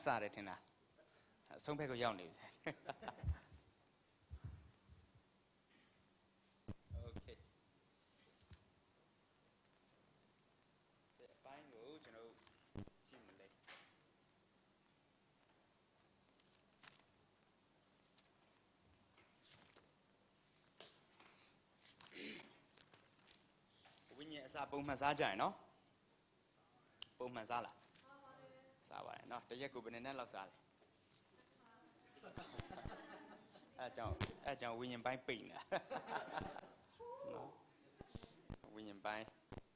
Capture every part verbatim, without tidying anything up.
စားတယ်ထင်တာအဆုံးဘက်ကိုရောက်နေပြီโอเคဒီအပိုင်းကိုကျွန်တော်ကြည့်မလဲဝိညာဉ်အစာပုံမှန်စားကြရင်နော်ပုံမှန်စားလားစားပါတယ်နော်တရက်ကိုဘယ်နှစ်လောက်စားလဲအဲကြောင့်အဲကြောင့်ဝိညာဉ်ပိုင်းပိတ်နေတာနော်ဝိညာဉ်ပိုင်း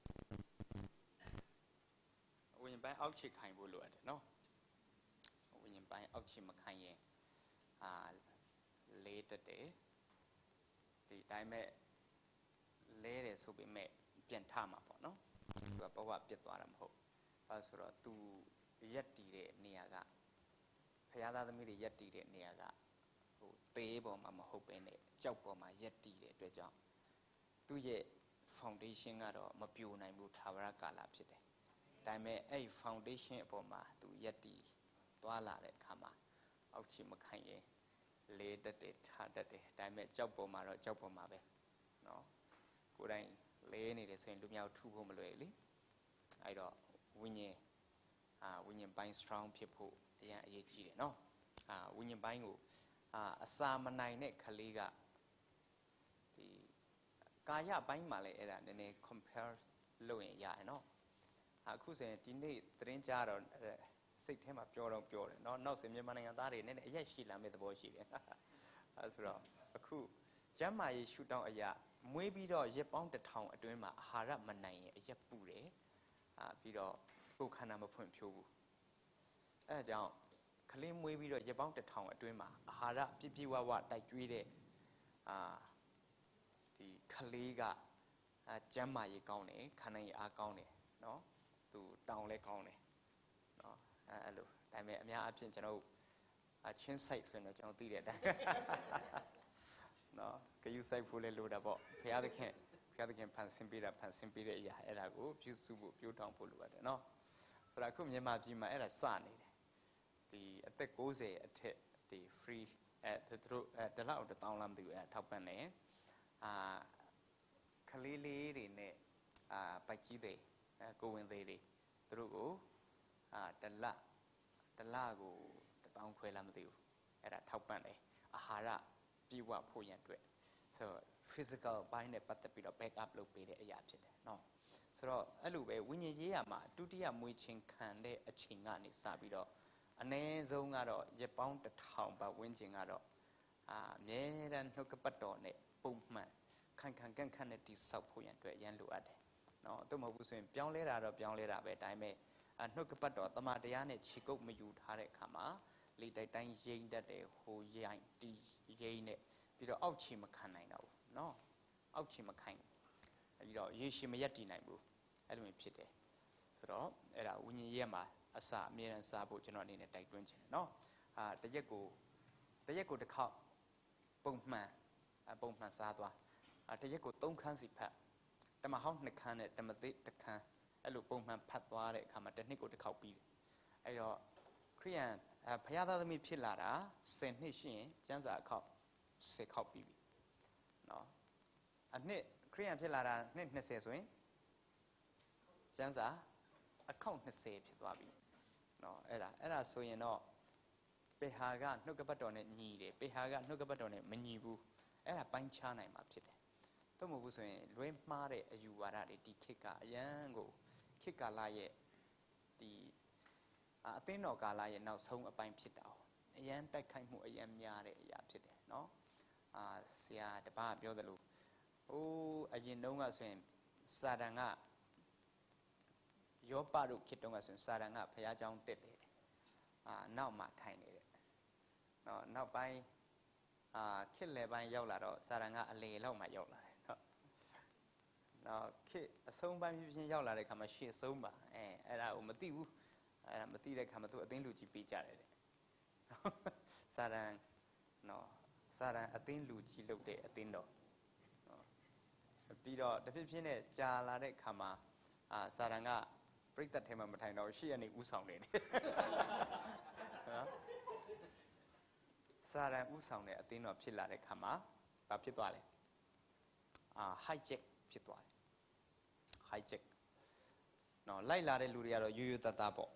ဝိညာဉ်ပိုင်းအောက်ခြေခိုင်ဖို့လိုအပ်တယ်နော်ဝိညာဉ်ပိုင်းအောက်ခြေမခိုင်ရင်အာလေးတက်တယ်ဒီတိုင်းမဲ့လဲတယ်ဆိုပေမဲ့ပြန်ထမှာပေါ့နော်သူကဘဝပြတ်သွားတာမဟုတ်ဘာဆိုတော့သူရက်တည်တဲ့နေရာကဖခင်သားသမီးတွေရက်တည်တဲ့နေရာကဟိုသေးပေါ်မှာမဟုတ်ပဲနဲ့ကြောက်ပေါ်မှာရက်တည်တဲ့အတွက်ကြောင့်သူ့ရဲ့ foundation ကတော့မပြိုနိုင်ဘူးထာဝရကာလဖြစ်တယ်ဒါပေမဲ့အဲ့ foundation အပေါ်မှာသူရက်တည်သွားလာတဲ့အခါမှာအောက်ခြေမခိုင်ရင်လေးတက်တယ်ထားတက်တယ်ဒါပေမဲ့ကြောက်ပေါ်မှာတော့ကြောက်ပေါ်မှာပဲနော်ကိုယ်တိုင်လေးနေတယ်ဆိုရင်လူမျိုးထူဖို့မလွယ်လေအဲ့တော့ဝိညာဉ်အာဝိညာဉ်ပိုင်း strong ဖြစ်ဖို့အရင်အရေးကြီးတယ်နော်အာဝိညာဉ်ပိုင်းကိုအာအစာမနိုင်တဲ့ခလေးကဒီကာယပိုင်းမှာလည်းအဲ့ဒါနည်းနည်း compare လုပ်ရင်ရတယ်နော်အခုဆိုရင်ဒီနေ့သတင်းကြားတော့စိတ်ထဲမှာပြောတော့ပြောတယ်နော်နောက်ဆိုမြန်မာနိုင်ငံသားတွေနည်းနည်းအရက်ရှိလာမဲ့သဘောရှိတယ်အဲဆိုတော့အခုကျမ်းမာရေးရှုထောင့်အရာမွေးပြီးတော့ရက်ပေါင်းတစ်ထောင်အတွင်းမှာအာဟာရမနိုင်ရင်အရက်ပူတယ်အာပြီးတော့ကိုယ်ခန္ဓာမဖွံ့ဖြိုးဘူးအဲဒါကြောင့်ကလေးမွေးပြီးတော့ရက်ပေါင်းတစ်ထောင်အတွင်းမှာအာဟာရပြည့်ပြည့်ဝဝတိုက်ကျွေးတဲ့အာဒီကလေးကအာကျမ်းမာရေးကောင်းတယ်ခန္ဓာရေးအားကောင်းတယ်နော်သူတောင်လဲကောင်းတယ်နော်အဲအဲ့လိုဒါပေမဲ့အများအပြည့်ကျွန်တော်အချင်းဆိုင်ဆိုရင်တော့ကျွန်တော်သိတဲ့အတိုင်းနော်ဂယုဆိုင်ဖို့လဲလိုတာပေါ့ဘုရားသခင်ဘုရားသခင်ဖန်ဆင်းပေးတာဖန်ဆင်းပေးတဲ့အရာအဲ့ဒါကိုပြုစုဖို့ပြုတောင်းဖို့လိုပါတယ်နော်ဆိုတော့အခုမြန်မာပြည်မှာအဲ့ဒါစနေတယ်ဒီအသက်ကိုးဆယ်အထက်ဒီ free အဲသူတို့အဲတလောက်တစ်တောင်းလားမသိဘူးအဲထောက်ပံ့နေအာကလေးလေးတွေနဲ့အာပိုက်ကြီးတွေအဲကိုဝင်သေးတွေသူတို့ကိုအာတလတလကိုတစ်တောင်းခွဲလားမသိဘူးအဲ့ဒါထောက်ပံ့တယ်အာဟာရပြည့်ဝဖို့ရန်အတွက်ဆိုတော့ physical ဘိုင်းနဲ့ပတ်သက်ပြီးတော့ back up လုပ်ပေးတဲ့အရာဖြစ်တယ်နော်ဆိုတော့အဲ့လိုပဲဝိညာဉ်ရေးရမှာဒုတိယမွေးချင်းခံတဲ့အချိန်ကနေစပြီးတော့အနည်းဆုံးကတော့ရက်ပေါင်းတစ်ထောင်ပတ်ဝန်းကျင်ကတော့အာအမြဲတမ်းနှုတ်ကပတ်တော်နဲ့ပုံမှန်ခံခံကန့်ခန့်နဲ့တိဆောက်ဖို့ရန်အတွက်ရန်လိုအပ်တယ်နော်အဲ့တော့မဟုတ်ဘူးဆိုရင်ပြောင်းလဲတာတော့ပြောင်းလဲတာပဲဒါပေမဲ့နှုတ်ကပတ်တော်တမန်တရားနဲ့ခြေကုပ်မယူထားတဲ့အခါမှာလေတိုက်တိုင်းရိမ့်တတ်တယ်ဟိုရိုင်းတီရိမ့်နဲ့ပြီးတော့အောက်ခြေမခံနိုင်တော့ဘူးနော်အောက်ခြေမခံပြီးတော့ရေရှည်မရက်တည်နိုင်ဘူးအဲ့လိုမျိုးဖြစ်တယ်ဆိုတော့အဲ့ဒါဝိညာဉ်ရေးမှာအစာအမြဲတမ်းစားဖို့ကျွန်တော်အနေနဲ့တိုက်တွန်းချင်တယ်နော်အာတရက်ကိုတရက်ကိုတစ်ခေါက်ပုံမှန်ပုံမှန်စားသွားအာတရက်ကိုသုံးခန်းစီဖတ်တမဟောင်းနှစ်ခန်းနဲ့တမသိတစ်ခန်းအဲ့လိုပုံမှန်ဖတ်သွားတဲ့အခါမှာတစ်နှစ်ကိုတစ်ခေါက်ပြီးတယ်အဲ့တော့ခရိယန်ဘုရားသားသမီးဖြစ်လာတာဆယ်နှစ်ရှိရင်ကျမ်းစာအခေါက်ဆယ်ခေါက်ပြီးပြီနော်အနှစ်ခရိယန်ဖြစ်လာတာနှစ်နှစ်ဆယ်ဆိုရင်ကျမ်းစာအခေါက်နှစ်ဆယ်ဖြစ်သွားပြီနော်အဲ့ဒါအဲ့ဒါဆိုရင်တော့ပေဟာကနှုတ်ကပတ်တော်နဲ့ညီတယ်ပေဟာကနှုတ်ကပတ်တော်နဲ့မညီဘူးအဲ့ဒါပိုင်းခြားနိုင်မှာဖြစ်တယ်သို့မဟုတ်ဘူးဆိုရင်လွဲမှားတဲ့အယူဝါဒတွေဒီခေတ်ကအရန်ကိုခေတ်ကာလရဲ့ဒီအသင်းတော်ကာလရဲ့နောက်ဆုံးအပိုင်းဖြစ်တာအရန်တိုက်ခိုက်မှုအရန်များတဲ့အရာဖြစ်တယ်နော်အာဆရာတပားပြောသလိုဟိုးအရင်တုန်းကဆိုရင်စာတန်ကယောပတို့ခေတ်တုန်းကဆိုရင်စာတန်ကဘုရားကျောင်းတက်တယ်အာနောက်မှထိုင်နေတယ်နော်နောက်ပိုင်းအာခေတ်လယ်ပိုင်းရောက်လာတော့စာတန်ကအလေလောက်မှရောက်လာတယ်နော်နော်ခေတ်အဆုံးပိုင်းဖြစ်ဖြစ်ရောက်လာတဲ့ခါမှာရှေ့ဆုံးပါအဲအဲ့ဒါကိုမသိဘူးအဲ့ဒါမသိတဲ့ခါမှာသူအသင်းလူကြီးပေးကြတယ်တဲ့စာတန်နော်စာတန်အသင်းလူကြီးလုပ်တဲ့အသင်းတော်နော်ပြီးတော့တဖြည်းဖြည်းနဲ့ကြာလာတဲ့ခါမှာအာစာတန်ကပြိတ္တထဲမှာမထိုင်တော့ရှေ့ကနေဥဆောင်နေတယ်စာရန်ဥဆောင်တဲ့အသင်းတော်ဖြစ်လာတဲ့ခါမှာဘာဖြစ်သွားလဲအာ hijack ဖြစ်သွားတယ် hijack နော်လိုက်လာတဲ့လူတွေကတော့ရိုးရိုးသားသားပေါ့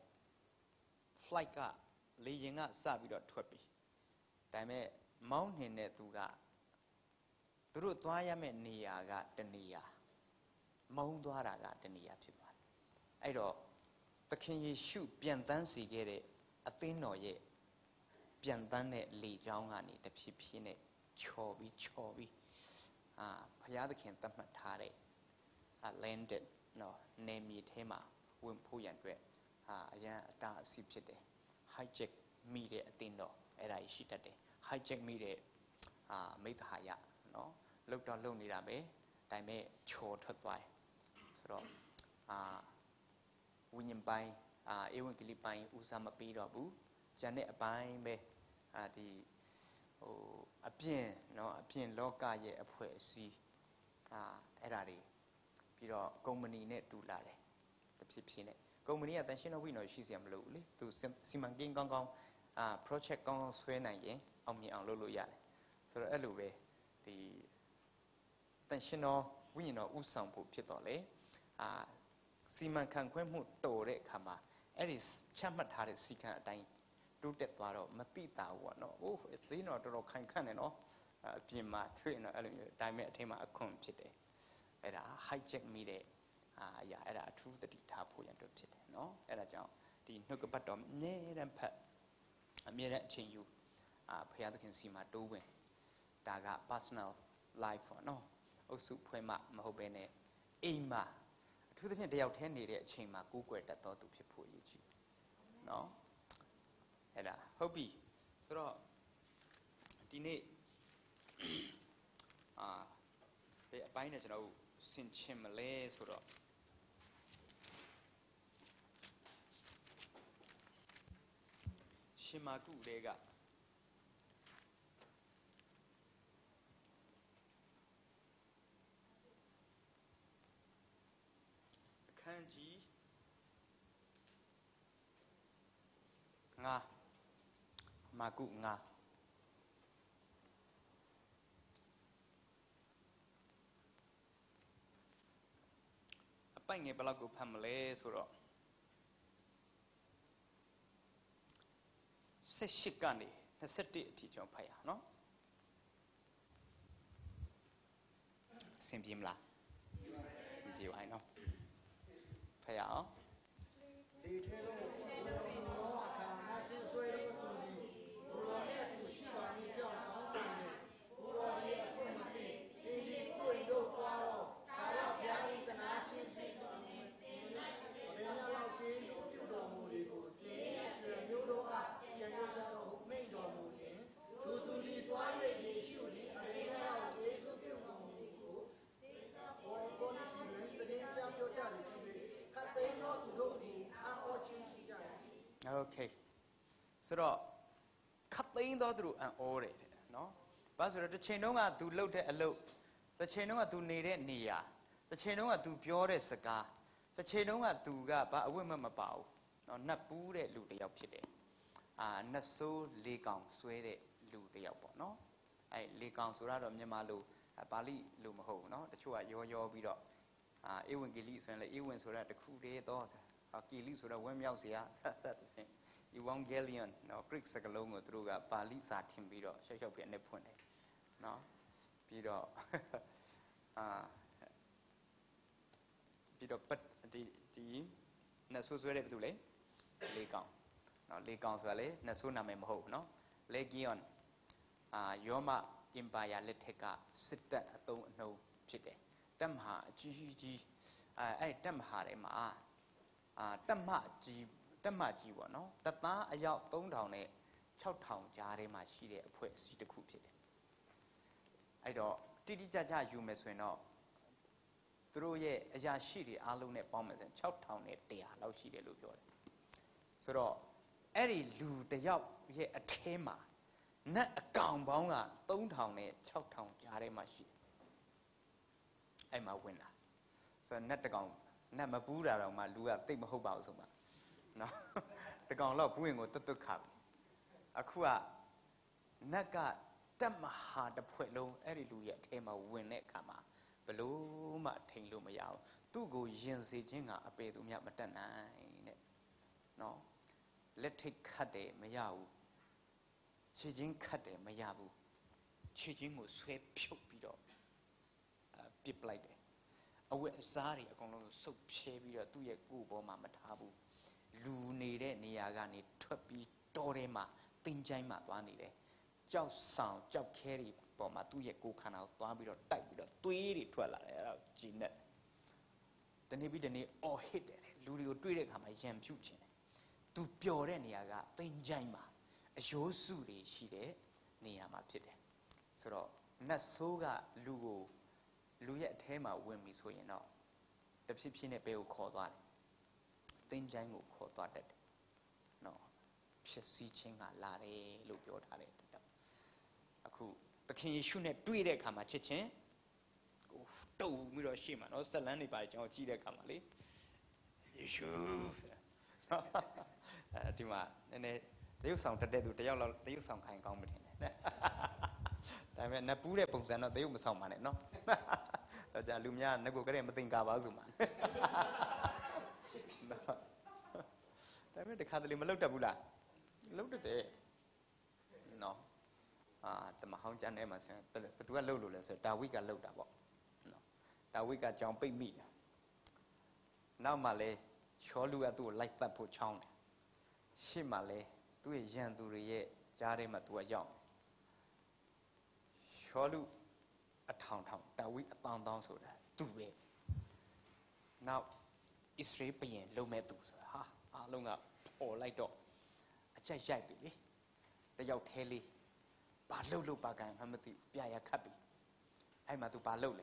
flight ကလေယာဉ်ကစပြီးတော့ထွက်ပြီဒါပေမဲ့မောင်းနှင်တဲ့သူကသူတို့သွားရမယ့်နေရာကတနေရာမုံသွားတာကတနေရာဖြစ်သွားတယ်အဲ့တော့သခင်ယေရှုပြန်တန်းစီခဲ့တဲ့အသင်းတော်ရဲ့ပြန်တန်းတဲ့လေကြောင်းကနေတဖြည်းဖြည်းနဲ့ချော်ပြီးချော်ပြီးအာဘုရားသခင်သတ်မှတ်ထားတဲ့ landed နော်နေမြေထဲမှာဝင်ဖို့ရန်အတွက်အာအရန်အတားအဆီးဖြစ်တယ် hijack မိတဲ့အသင်းတော်အဲ့ဒါရှိတတ်တယ် hijack မိတဲ့အာမိသဟာယနော်လောက်တော့လုံနေတာပဲဒါပေမဲ့ချော်ထွက်သွားတယ်ဆိုတော့အာဝိညာဉ်ပိုင်းအာဧဝံဂေလိပိုင်းဦးစားမပေးတော့ဘူးကျန်တဲ့အပိုင်းပဲအာဒီဟိုအပြင်နော်အပြင်လောကရဲ့အဖွဲ့အစည်းအာအဲ့ဒါတွေပြီးတော့ကုမ္ပဏီနဲ့တူလာတယ်တဖြည်းဖြည်းနဲ့ကုမ္ပဏီကတန်ရှင်းတော်ဝိနော်ရှိစရာမလိုဘူးလေသူစီမံကိန်းကောင်းကောင်းအာ project ကောင်းကောင်းဆွဲနိုင်ရင်အောင်မြင်အောင်လုပ်လို့ရတယ်ဆိုတော့အဲ့လိုပဲဒီတန်ရှင်းတော်ဝိညာဉ်တော်ဥဆောင်ဖို့ဖြစ်တော့လေအာစီမံခန့်ခွဲမှုတော်တဲ့အခါမှာအဲ့ဒီချမှတ်ထားတဲ့စီကံအတိုင်းတိုးတက်သွားတော့မတိတာဘူးပေါ့နော်။အိုးအသေးတော့တော်တော်ခိုင်ခန့်နေနော်။အပြင်မှာတွေ့နော်အဲ့လိုမျိုးဒါပေမဲ့အထင်းမှာအခွန်ဖြစ်တယ်။အဲ့ဒါ hijack မိတဲ့အာအရာအဲ့ဒါအထူးသတိထားဖို့ရတော့ဖြစ်တယ်နော်။အဲ့ဒါကြောင့်ဒီနှုတ်ကပတ်တော်အမြဲတမ်းဖတ်အမြဲတမ်းအချိန်ယူအာဘုရားသခင်စီမှာတိုးဝင်ဒါက personal life ပေါ့နော်။အုပ်စုဖွဲ့မှမဟုတ်ဘဲနဲ့အိမ်မှာအထူးသဖြင့်တယောက်တည်းနေတဲ့အချိန်မှာကိုးကွယ်တတ်တော်သူဖြစ်ဖို့ရည်ကြီးနော်အဲ့ဒါဟုတ်ပြီဆိုတော့ဒီနေ့အာဘယ်အပိုင်းနဲ့ကျွန်တော်ဆင်ခြင်မလဲဆိုတော့ရှင်မာကုတွေကအခန်းကြီးငါမာကုငါအပိုင်ငယ်ဘယ်လောက်ကိုဖတ်မလဲဆိုတော့၁၈ကနေ၂၁အထိကျွန်တော်ဖတ်ရအောင်နော်အဆင်ပြေမလားအဆင်ပြေပါနော်ဖတ်ရအောင်ဒီထဲတော့ဘောအခါနာဆင်းဆွဲလို့တူပြီးဘောရရဲ့သူရှိပါမည်ကြောင့်ကောင်းတယ်ဘောရရဲ့အခွင့်မပေးဒီဒီကိုယ်တို့သွားတော့ကာရဘုရားဤတနာချင်းစိတ်တော်နဲ့တင်လိုက်တယ်ဘယ်များလောက်ရှိလို့ပြုတော်မူလေးကိုတင်းရဲ့ဆွေမျိုးတို့ကပြန်ရကြတော့မိန့်တော်မူရင်သူသူဒီသွား၍ယေရှုသည်အရေလောက်ယေရှုပြုတော်မူလေးကိုဘောဘောနဲ့ဒီလိုတည်းကြားပြောကြတယ်ခတ်သိမ်းတော့သူတို့ဒီအော်ချင်းရှိကြတယ်โอเคဆိုတော့ခတ်သိမ်းတော့သူတို့အံ့ဩတယ်နော်ဘာဆိုတော့တစ်ချိန်တုန်းကသူလှုပ်တဲ့အလုပ်တစ်ချိန်တုန်းကသူနေတဲ့နေရာတစ်ချိန်တုန်းကသူပြောတဲ့စကားတစ်ချိန်တုန်းကသူကဘာအဝတ်မမပါဘူးနော်နတ်ပူးတဲ့လူတစ်ယောက်ဖြစ်တယ်အာနတ်ဆိုးလေးကောင်ဆွဲတဲ့လူတစ်ယောက်ပေါ့နော်အဲလေးကောင်ဆိုတာတော့မြန်မာလိုပါဠိလိုမဟုတ်ဘူးနော်တချို့ကရောရောပြီးတော့အာဧဝံဂေလိဆိုရင်လည်းဧဝံဆိုတာတခုတည်းတော့ဂေလိဆိုတာဝမ်းမြောက်စရာဆက်ဆက်ဖြင့် Evangelion နော် Greek စကားလုံးကိုသူတို့ကပါဠိစာထင်ပြီးတော့ရှောက်ရှောက်ပြအနေဖွင့်တယ်နော်ပြီးတော့အာပြီးတော့ဒီဒီနတ်ဆိုးဆွဲတဲ့ဘယ်သူလဲလေးကောင်နော်လေးကောင်ဆိုတာလေနတ်ဆိုးနာမည်မဟုတ်ဘူးနော် Legion အာယောမ Empire လက်ထက်ကစစ်တပ်အသုံးအနှုန်းဖြစ်တယ်တက်မဟာအကြီးကြီးအဲအဲ့တက်မဟာထဲမှာအာတက်မကြီးတက်မကြီးပေါ့နော်တသားအယောက်သုံးထောင်နဲ့ခြောက်ထောင်ကြားထဲမှာရှိတဲ့အဖွဲ့အစည်းတစ်ခုဖြစ်တယ်အဲ့တော့တိတိကျကျယူမယ်ဆိုရင်တော့သူတို့ရဲ့အရာရှိတွေအားလုံးနဲ့ပေါင်းမယ်ဆိုရင်ခြောက်ထောင်နဲ့တရာလောက်ရှိတယ်လို့ပြောတယ်ဆိုတော့အဲ့ဒီလူတယောက်ရဲ့အထဲမှာနတ်အကောင်ပေါင်းကသုံးထောင်နဲ့ခြောက်ထောင်ကြားထဲမှာရှိတယ်အဲ့မှာဝင်လာဆိုတော့နတ်တကောင်နတ်မပူးတာတော့မှလူကတိတ်မဟုတ်ပါဘူးဆိုမှနော်တကောင်တော့ဘူးရင်ကိုတွတ်တွတ်ခါပြီအခုကနတ်ကတက်မဟာတစ်ဖွဲ့လုံးအဲ့ဒီလူရဲ့အထဲမှာဝင်တဲ့အခါမှာဘလို့မှထိန်လို့မရဘူးသူ့ကိုရင်စေခြင်းကအပေသူမြတ်မတက်နိုင်တဲ့နော်လက်ထိတ်ခတ်တယ်မရဘူးခြေချင်းခတ်တယ်မရဘူးခြေချင်းကိုဆွဲဖြုတ်ပြီးတော့ပစ်ပလိုက်တယ်အဝတ်အစားတွေအကုန်လုံးစုပ်ဖြဲပြီးတော့သူ့ရဲ့ကိုယ်ပေါ်မှာမထားဘူးလူနေတဲ့နေရာကနေထွက်ပြီးတောထဲမှာတင်းချိုင်းမှာသွားနေတယ်ကြောက်ဆောင်ကြောက်ခဲတွေပေါ်မှာသူ့ရဲ့ကိုယ်ခန္ဓာကိုသွားပြီးတော့တိုက်ပြီးတော့သွေးတွေထွက်လာတယ်အဲ့ဒါဂျီနက်တနေ့ပြီးတနေ့အော်ဟစ်တယ်လူတွေကိုတွေးတဲ့အခါမှာရံဖြူခြင်းတယ်သူပျော်တဲ့နေရာကတင်းချိုင်းမှာအယိုးစုတွေရှိတဲ့နေရာမှာဖြစ်တယ်ဆိုတော့နတ်ဆိုးကလူကိုလူရဲ့အထဲမှာဝင်ပြီဆိုရင်တော့တဖြည်းဖြည်းနဲ့ဘယ်ကိုခေါ်သွားတယ်တင်းချိုင်းကိုခေါ်သွားတတ်တယ်နော်ဖြစ်စည်းခြင်းကလာတယ်လို့ပြောထားတယ်အခုသခင်ယေရှုနဲ့တွေ့တဲ့အခါမှာချစ်ချင်းတုံပြီးတော့ရှေ့မှာနော်ဇလန်းတွေပါကျွန်တော်ကြည့်တဲ့အခါမှာလေယေရှုအဲဒီမှာနည်းနည်းတရုပ်ဆောင်တက်တဲ့သူတယောက်လောက်တရုပ်ဆောင်ခိုင်ကောင်းမထင်နဲ့ဒါပေမဲ့နတ်ပူးတဲ့ပုံစံတော့တရုပ်မဆောင်ပါနဲ့နော်ဒါကြလူများငါကိုကလေးမသိင်္ကာပါဆိုမှာဒါပေမဲ့တခါတလေမလုပ်တတ်ဘူးလားလုပ်တတ်တယ်နော်အာတမဟောင်းကျမ်းထဲမှာဆိုရင်ဘယ်သူကလှုပ်လို့လဲဆိုတော့ဒါဝိဒ်ကလှုပ်တာပေါ့နော်ဒါဝိဒ်ကကြောင်ပိတ်မိတာနောက်မှလဲချောလူကသူ့ကိုလိုက်တတ်ဖို့ချောင်းတယ်ရှေ့မှာလဲသူ့ရဲ့ရန်သူတွေရဲ့ကြားထဲမှာသူကရောက်ချောလူအထောင်ထောင်ဒါဝိဒ်အတောင်တောင်းဆိုတာသူပဲနောက်ဣသရေလပြည်လုံမဲ့သူဆိုတာဟာအားလုံးကပေါ်လိုက်တော့အကြိုက်ရိုက်ပြီလေတယောက်သေးလေးဘာလှုပ်လှုပ်ပါကံမှမသိပြရခတ်ပြီအဲ့မှာသူဘာလှုပ်လဲ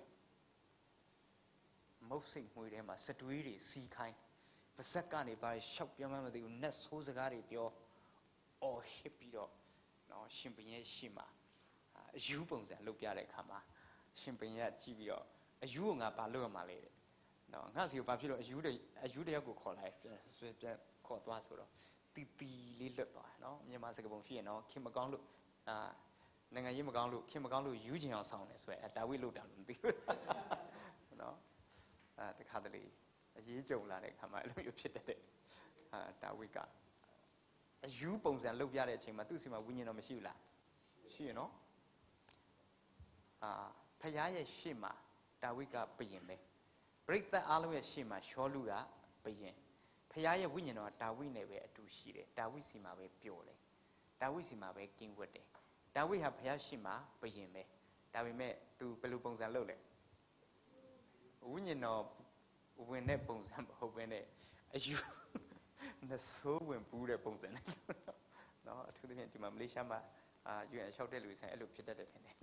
မုတ်စိတ်ငွေထဲမှာစတွေးတွေစီးခိုင်းပါဇက်ကနေဘာရှောက်ပြောမှမသိဘူးနတ်ဆိုးစကားတွေပြောအော်ဟစ်ပြီးတော့နော်ရှင်ပင်ရဲ့ရှေ့မှာအယူပုံစံလှုပ်ပြတဲ့အခါမှာရှင်ပင်ရဲ့ကြည့်ပြီးတော့အယူကငါဘာလှုပ်ရမှာလဲတဲ့နော်ငါစီကိုဘာဖြစ်လို့အယူတွေအယူတယောက်ကိုခေါ်လိုက်ပြန်ဆွဲပြန်ခေါ်သွားဆိုတော့တီတီလေးလွတ်သွားတယ်နော်မြန်မာစကားပုံရှိရင်တော့ခင်မကောင်းလို့အာနိုင်ငံရေးမကောင်းလို့ခင်မကောင်းလို့ယူချင်အောင်ဆောင်တယ်ဆိုရယ်ဒါဝိဒ်လို့တာလို့မသိဘူးနော်အဲတခါတလေအရေးကြုံလာတဲ့ခါမှာအဲ့လိုမျိုးဖြစ်တတ်တယ်အာဒါဝိဒ်ကအယူပုံစံလုပ်ပြတဲ့အချိန်မှာသူ့စီမှာဝိညာဉ်တော်မရှိဘူးလားရှိရနော်အာဖခင်ရဲ့ရှေ့မှာဒါဝိဒ်ကဘုရင်ပဲပရိသတ်အားလုံးရဲ့ရှေ့မှာရှောလူကဘုရင်ဖခင်ရဲ့ဝိညာဉ်တော်ကဒါဝိဒ်နဲ့ပဲအတူရှိတယ်ဒါဝိဒ်စီမှာပဲပျော်တယ်ဒါဝိဒ်စီမှာပဲကင်းဝတ်တယ်ဒါဝိဒ်ဟာဘုရားရှိမှဘုရင်ပဲဒါပေမဲ့ तू ဘယ်လိုပုံစံလုပ်လဲဝိညာဉ်တော်ဝင်တဲ့ပုံစံမဟုတ်ဘဲနဲ့အယူနဲ့ဆိုးဝင်ပူးတဲ့ပုံစံနဲ့နော်အထူးသဖြင့်ဒီမှာမလေးရှားမှာအာယူရလျှောက်တဲ့လူဆိုင်အဲ့လိုဖြစ်တတ်တယ်ထင်တယ်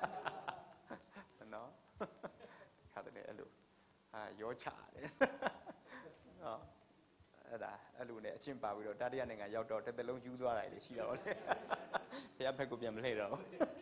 နော်ခါတယ်အဲ့လိုအာရောချတယ်နော်အဲ့ဒါအဲ့လိုနဲ့အချင်းပါပြီးတော့တတိယနိုင်ငံရောက်တော့တစ်သက်လုံးယူသွားတာလေရှိတော့လေဘုရားဘက်ကိုပြန်မလှည့်တော့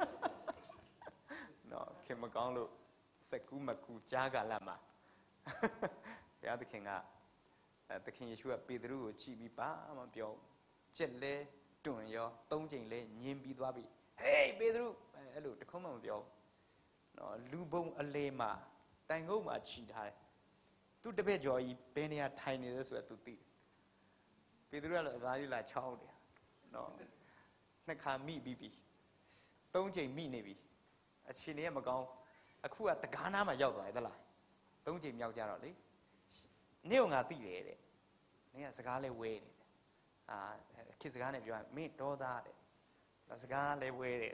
နော်ခင်မကောင်းလို့စက်ကူးမကူကြားကာလမှာဘုရားသခင်ကသခင်ယေရှုကပေတရုကိုကြည့်ပြီးဘာမှပြောကြက်လဲတွန်ရောသုံးချိန်လဲညင်းပြီးသွားပြီဟေးပေတရုအဲ့လိုတခုမှမပြောနော်လူပုံအလေမှာတိုင်ငုတ်မှာခြိထားတယ်သူတပည့်ကျော်ကြီးဘယ်နေရာထိုင်နေလဲဆိုတော့သူသိတယ်ပေတရုကလည်းအသားကြီးလာချောင်းတယ်နော်နှစ်ခါမိပြီးပြီသုံးချိန်မိနေပြီအချိန်ကြီးမကောင်းအခုကတကားနားမှာရောက်သွားတယ်သလားသုံးချိန်မြောက်ကြတော့လေနေ့ကငါသိတယ်တဲ့နေ့ကစကားလဲဝဲတယ်အာခေတ်စကားနဲ့ပြောရင်မင်းဒေါသတဲ့စကားလဲဝဲတယ်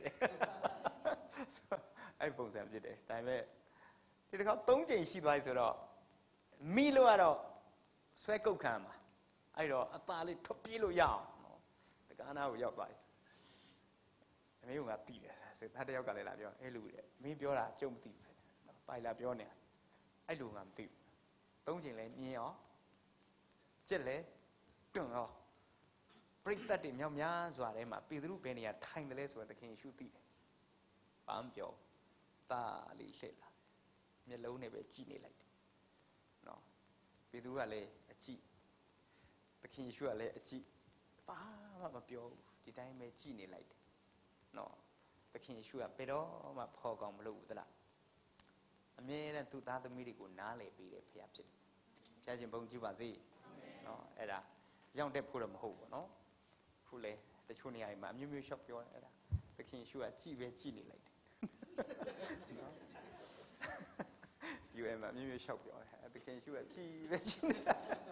အဲ့ပုံစံဖြစ်တယ်ဒါပေမဲ့ဒီတစ်ခါသုံးချိန်ရှိသွားပြီဆိုတော့မိလို့ကတော့ဆွဲကုတ်ခံမှာအဲ့တော့အသားလေးထွက်ပြေးလို့ရအောင်နော်တကားနာကိုရောက်သွားပြီအမေကငါသိတယ်စစ်သားတယောက်ကလည်းလာပြောအဲ့လူတဲ့မင်းပြောတာကြုံမသိဘူးနော်ပိုင်လာပြောနေတာအဲ့လူငါမသိဘူးသုံးချိန်လဲမြင်ရောကြက်လဲတွန့်ရောပရိသတ်တွေမြောက်များစွာထဲမှာပေတရုဘယ်နေရာထိုင်တယ်လဲဆိုတော့သခင်ယေရှုသိတယ်ဘာမှပြောတာလေးလှည့်လာမျက်လုံးနဲ့ပဲကြည့်နေလိုက်တယ်နော်ပေတရုကလည်းအကြည့်သခင်ယေရှုကလည်းအကြည့်ဘာမှမပြောဘူးဒီတိုင်းပဲကြည့်နေလိုက်တယ်နော်သခင်ယေရှုကဘယ်တော့မှဖော်ကောင်းမလုပ်ဘူးသလားအမြဲတမ်းသူ့သားသမီးတွေကိုနားလည်ပေးတယ်ဖခင်ဖြစ်တယ်ဖခင်ရှင်ဘုန်းကြီးပါစေနော်အဲ့ဒါရောက်တဲ့ဖို့တော့မဟုတ်ဘူးနော်ခုလေတချို့နေရာတွေမှာအမျိုးမျိုးရှော့ပြောတယ်အဲ့ဒါသခင်ယေရှုကကြည်ပဲကြည်နေလိုက်တယ်နော်ယူအမ်မှာအမျိုးမျိုးရှော့ပြောတယ်သခင်ယေရှုကကြည်ပဲကြည်နေတာ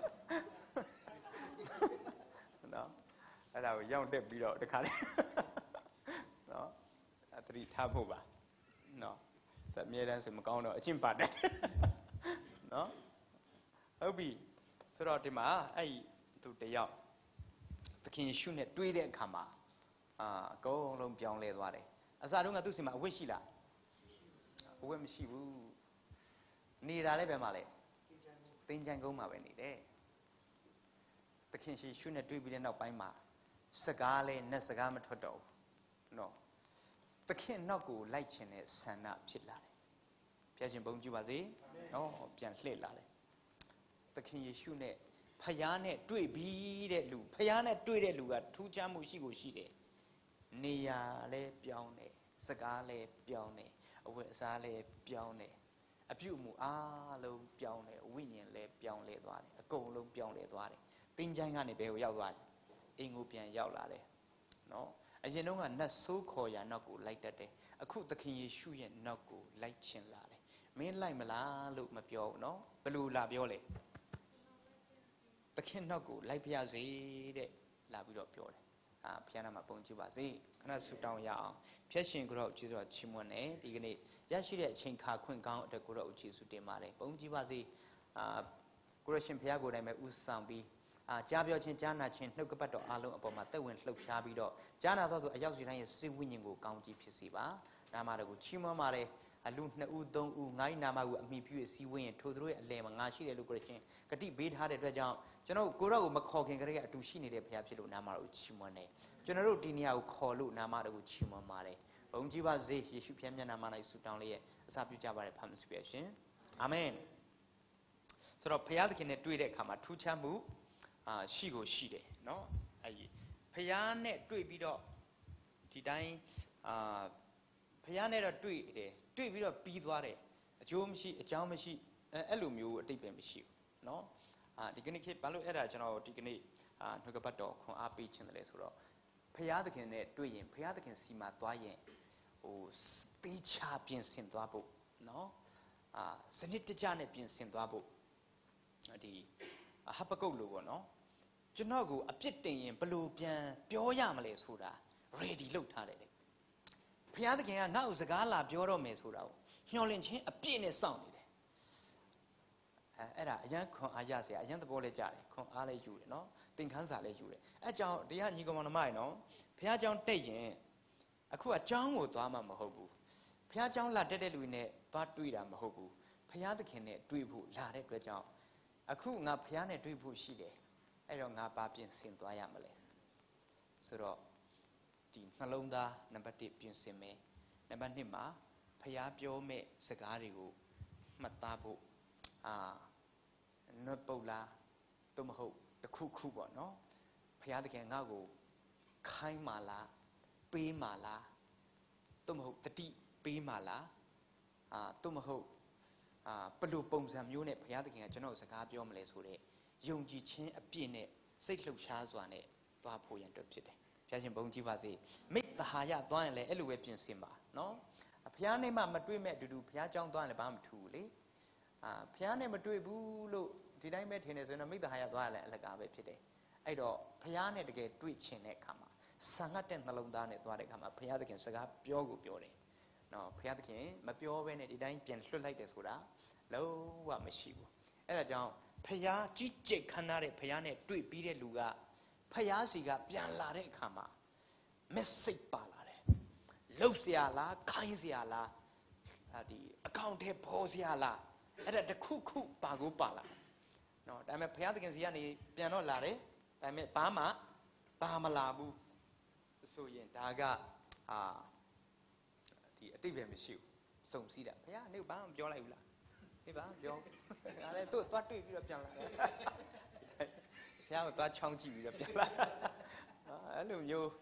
နော်အဲ့ဒါကိုရောက်တက်ပြီးတော့တခါလေနော်အတတိထားဖို့ပါနော်ဒါအမြဲတမ်းဆိုမကောင်းတော့အကျင့်ပါတတ်နော်ဟုတ်ပြီဆိုတော့ဒီမှာအဲ့သူတယောက်သခင်ယေရှုနဲ့တွေ့တဲ့အခါမှာအာအကုန်လုံးပြောင်းလဲသွားတယ်အစားတုန်းကသူ့စီမှာအဝတ်ရှိလားအဝတ်မရှိဘူးနေတာလည်းပဲမှာလေသင်္ချန်ကုန်းမှာပဲနေတယ်သခင်ယေရှုနဲ့တွေ့ပြီးတဲ့နောက်ပိုင်းမှာစကားလဲနဲ့စကားမထွက်တော့ဘူးနော်သခင်နောက်ကိုလိုက်ခြင်းနဲ့ဆန္ဒဖြစ်လာတယ်ဖခင်ရှင်ဘုန်းကြီးပါစေနော်ပြန်လှည့်လာတယ်သခင်ယေရှုနဲ့ဖခင်နဲ့တွေ့ပြီးတဲ့လူဖခင်နဲ့တွေ့တဲ့လူကထူးခြားမှုရှိကိုရှိတယ်နေရာလဲပြောင်းတယ်စကားလဲပြောင်းတယ်အဝတ်အစားလဲပြောင်းတယ်အပြုအမူအားလုံးပြောင်းတယ်ဝိညာဉ်လဲပြောင်းလဲသွားတယ်အကုန်လုံးပြောင်းလဲသွားတယ်သင်္ချိုင်းကနေဘယ်ကိုရောက်သွားလဲအိမ်ကိုပြန်ရောက်လာတယ်နော်အရင်တော့ကနတ်ဆိုးခေါ်ရာနောက်ကိုလိုက်တတ်တယ်အခုသခင်ယေရှုရဲ့နောက်ကိုလိုက်ချင်လာတယ်မင်းလိုက်မလားလို့မပြောဘူးနော်ဘယ်လိုလာပြောလဲသခင်နောက်ကိုလိုက်ပြစေတဲ့လာပြီးတော့ပြောတယ်အာဖခင်နာမှာပုံကြည့်ပါစေခဏဆူတောင်းရအောင်ဖျက်ရှင်ကိုတော့ကျေးဇူးတော်ချီးမွမ်းတယ်ဒီကနေ့ရရှိတဲ့အချိန်ခါခွင့်ကောင်းအတွက်ကိုတော့ကျေးဇူးတင်ပါတယ်ပုံကြည့်ပါစေအာကိုရရှင်ဖခင်ကိုယ်တိုင်ပဲဥဆောင်ပြီးအာကြားပြောခြင်းကြားနာခြင်းနှုတ်ကပတ်တော်အားလုံးအပေါ်မှာတက်ဝင်လှုပ်ရှားပြီးတော့ကြားနာသောသူအရောက်စီတိုင်းရဲ့စိတ်ဝိညာဉ်ကိုကောင်းကြီးဖြစ်စေပါနာမတော်ကိုချီးမွမ်းပါတယ်အလူနှစ်ဦးသုံးဦးငါးနာမကိုအမိပြုစီဝင်းရင်ထိုသူတို့ရဲ့အလယ်မှာငါရှိတယ်လို့ကိုရရှင်ဂတိပေးထားတဲ့အတွက်ကြောင့်ကျွန်တော်ကိုရောကိုမခေါ်ခင်ကတည်းကအတူရှိနေတဲ့ဘုရားဖြစ်လို့နာမတော်ကိုချီးမွမ်းတယ်ကျွန်တော်တို့ဒီနေရာကိုခေါ်လို့နာမတော်ကိုချီးမွမ်းပါတယ်ဘုန်းကြီးပါစေယေရှုဖျက်မျက်နာမ၌ဆုတောင်းလေးရဲ့အစာပြုကြပါရဖမ်းစုပြရှင်အာမင်ဆိုတော့ဘုရားသခင်နဲ့တွေ့တဲ့အခါမှာထူးခြားမှုအာရှိကိုရှိတယ်เนาะအဲဒီဖျားနဲ့တွေ့ပြီးတော့ဒီတိုင်းအာဖျားနဲ့တော့တွေ့တယ်တွေ့ပြီးတော့ပြီးသွားတယ်အကျိုးမရှိအကြောင်းမရှိအဲအဲ့လိုမျိုးအတိတ်ပဲမရှိဘူးเนาะအာဒီကနေ့ခေတ်ဘာလို့အဲ့ဒါကျွန်တော်ဒီကနေ့အာနှုတ်ကပတ်တော်ခွန်အားပေးခြင်းတယ်လဲဆိုတော့ဖျားသခင်နဲ့တွေ့ရင်ဖျားသခင်စီမှာသွားရင်ဟိုတေးချပြင်ဆင်သွားဖို့เนาะအာစနစ်တကျနဲ့ပြင်ဆင်သွားဖို့ဒီဟဘကုတ်လို့ပေါ့နော်ကျွန်တော်ကိုအပြစ်တင်ရင်ဘလို့ပြန်ပြောရမလဲဆိုတာ ready လုပ်ထားတယ်လေဘုရားသခင်ကငါ့ကိုစကားလာပြောတော့မယ်ဆိုတာကိုညှော်လင့်ခြင်းအပြည့်နဲ့စောင့်နေတယ်အဲအဲ့ဒါအရန်ခွန်အားရစရာအရန်သဘောလဲကြတယ်ခွန်အားလဲယူတယ်နော်သင်ခန်းစာလဲယူတယ်အဲကြောင့်တရားညီကောင်မတော်မရနော်ဘုရားကျောင်းတက်ရင်အခုကကျောင်းကိုသွားမှမဟုတ်ဘူးဘုရားကျောင်းလာတက်တဲ့လူတွေနဲ့သွားတွေ့တာမဟုတ်ဘူးဘုရားသခင်နဲ့တွေ့ဖို့လာတဲ့အတွက်ကြောင့်အခုငါဖျားနဲ့တွေ့ဖို့ရှိတယ်အဲ့တော့ငါပါပြင်ဆင်သွားရမလဲဆိုတော့ဒီနှလုံးသားနံပါတ်တစ်ပြင်ဆင်မယ်နံပါတ်နှစ်မှာဖျားပြောမဲ့စကားတွေကိုမှတ်သားဖို့အာနတ်ပုတ်လားသို့မဟုတ်တစ်ခုခုပေါ့နော်ဖျားသခင်ငါ့ကိုခိုင်းမာလားပေးမာလားသို့မဟုတ်တတိပေးမာလားအာသို့မဟုတ်အာဘလို့ပုံစံမျိုးနဲ့ဘုရားသခင်ကကျွန်တော်စကားပြောမလဲဆိုတော့ယုံကြည်ခြင်းအပြည့်နဲ့စိတ်လှုပ်ရှားစွာနဲ့သွားဖို့ရန်အတွက်ဖြစ်တယ်ဘုရားရှင်ဘုန်းကြီးပါစေမိတ္တဟာယသွားရင်လည်းအဲ့လိုပဲပြင်ဆင်ပါနော်ဘုရားနဲ့မှမတွေ့မဲ့အတူတူဘုရားကြောင်းသွားရင်လည်းဘာမှမထူဘူးလေအာဘုရားနဲ့မတွေ့ဘူးလို့ဒီတိုင်းပဲထင်နေဆိုရင်တော့မိတ္တဟာယသွားရလည်းအလကားပဲဖြစ်တယ်အဲ့တော့ဘုရားနဲ့တကယ်တွေ့ချင်တဲ့အခါမှာဆံငတ်တဲ့နှလုံးသားနဲ့သွားတဲ့အခါမှာဘုရားသခင်စကားပြောကိုပြောတယ်နော်ဘုရားသခင်မပြောဘဲနဲ့ဒီတိုင်းပြန်လွှတ်လိုက်တယ်ဆိုတာလုံးဝမရှိဘူးအဲ့ဒါကြောင့်ဖျားကြီးကြိတ်ခမ်းနားတဲ့ဖျားနဲ့တွေ့ပြီးတဲ့လူကဖျားစီကပြန်လာတဲ့အခါမှာ message ပါလာတယ်လှုပ်เสียလားခိုင်းเสียလားဒီအကောင့်ထဲပေါ်เสียလားအဲ့ဒါတခုခုပါကိုပါလာနော်ဒါပေမဲ့ဖျားသခင်စီကနေပြန်တော့လာတယ်ဒါပေမဲ့ဘာမှပါမလာဘူးဆိုရင်ဒါကအာဒီအတိတ်ပဲမရှိဘူးစုံစည်းတာဖျားနေဘာမှမပြောလိုက်ဘူးလားဒီပါပြောဒါလည်းသူ့သွားတွေ့ပြီးတော့ပြန်လာတယ်ဖျားကိုသွားချောင်းကြည့်ပြီးတော့ပြန်လာအဲ့လိုမျိုး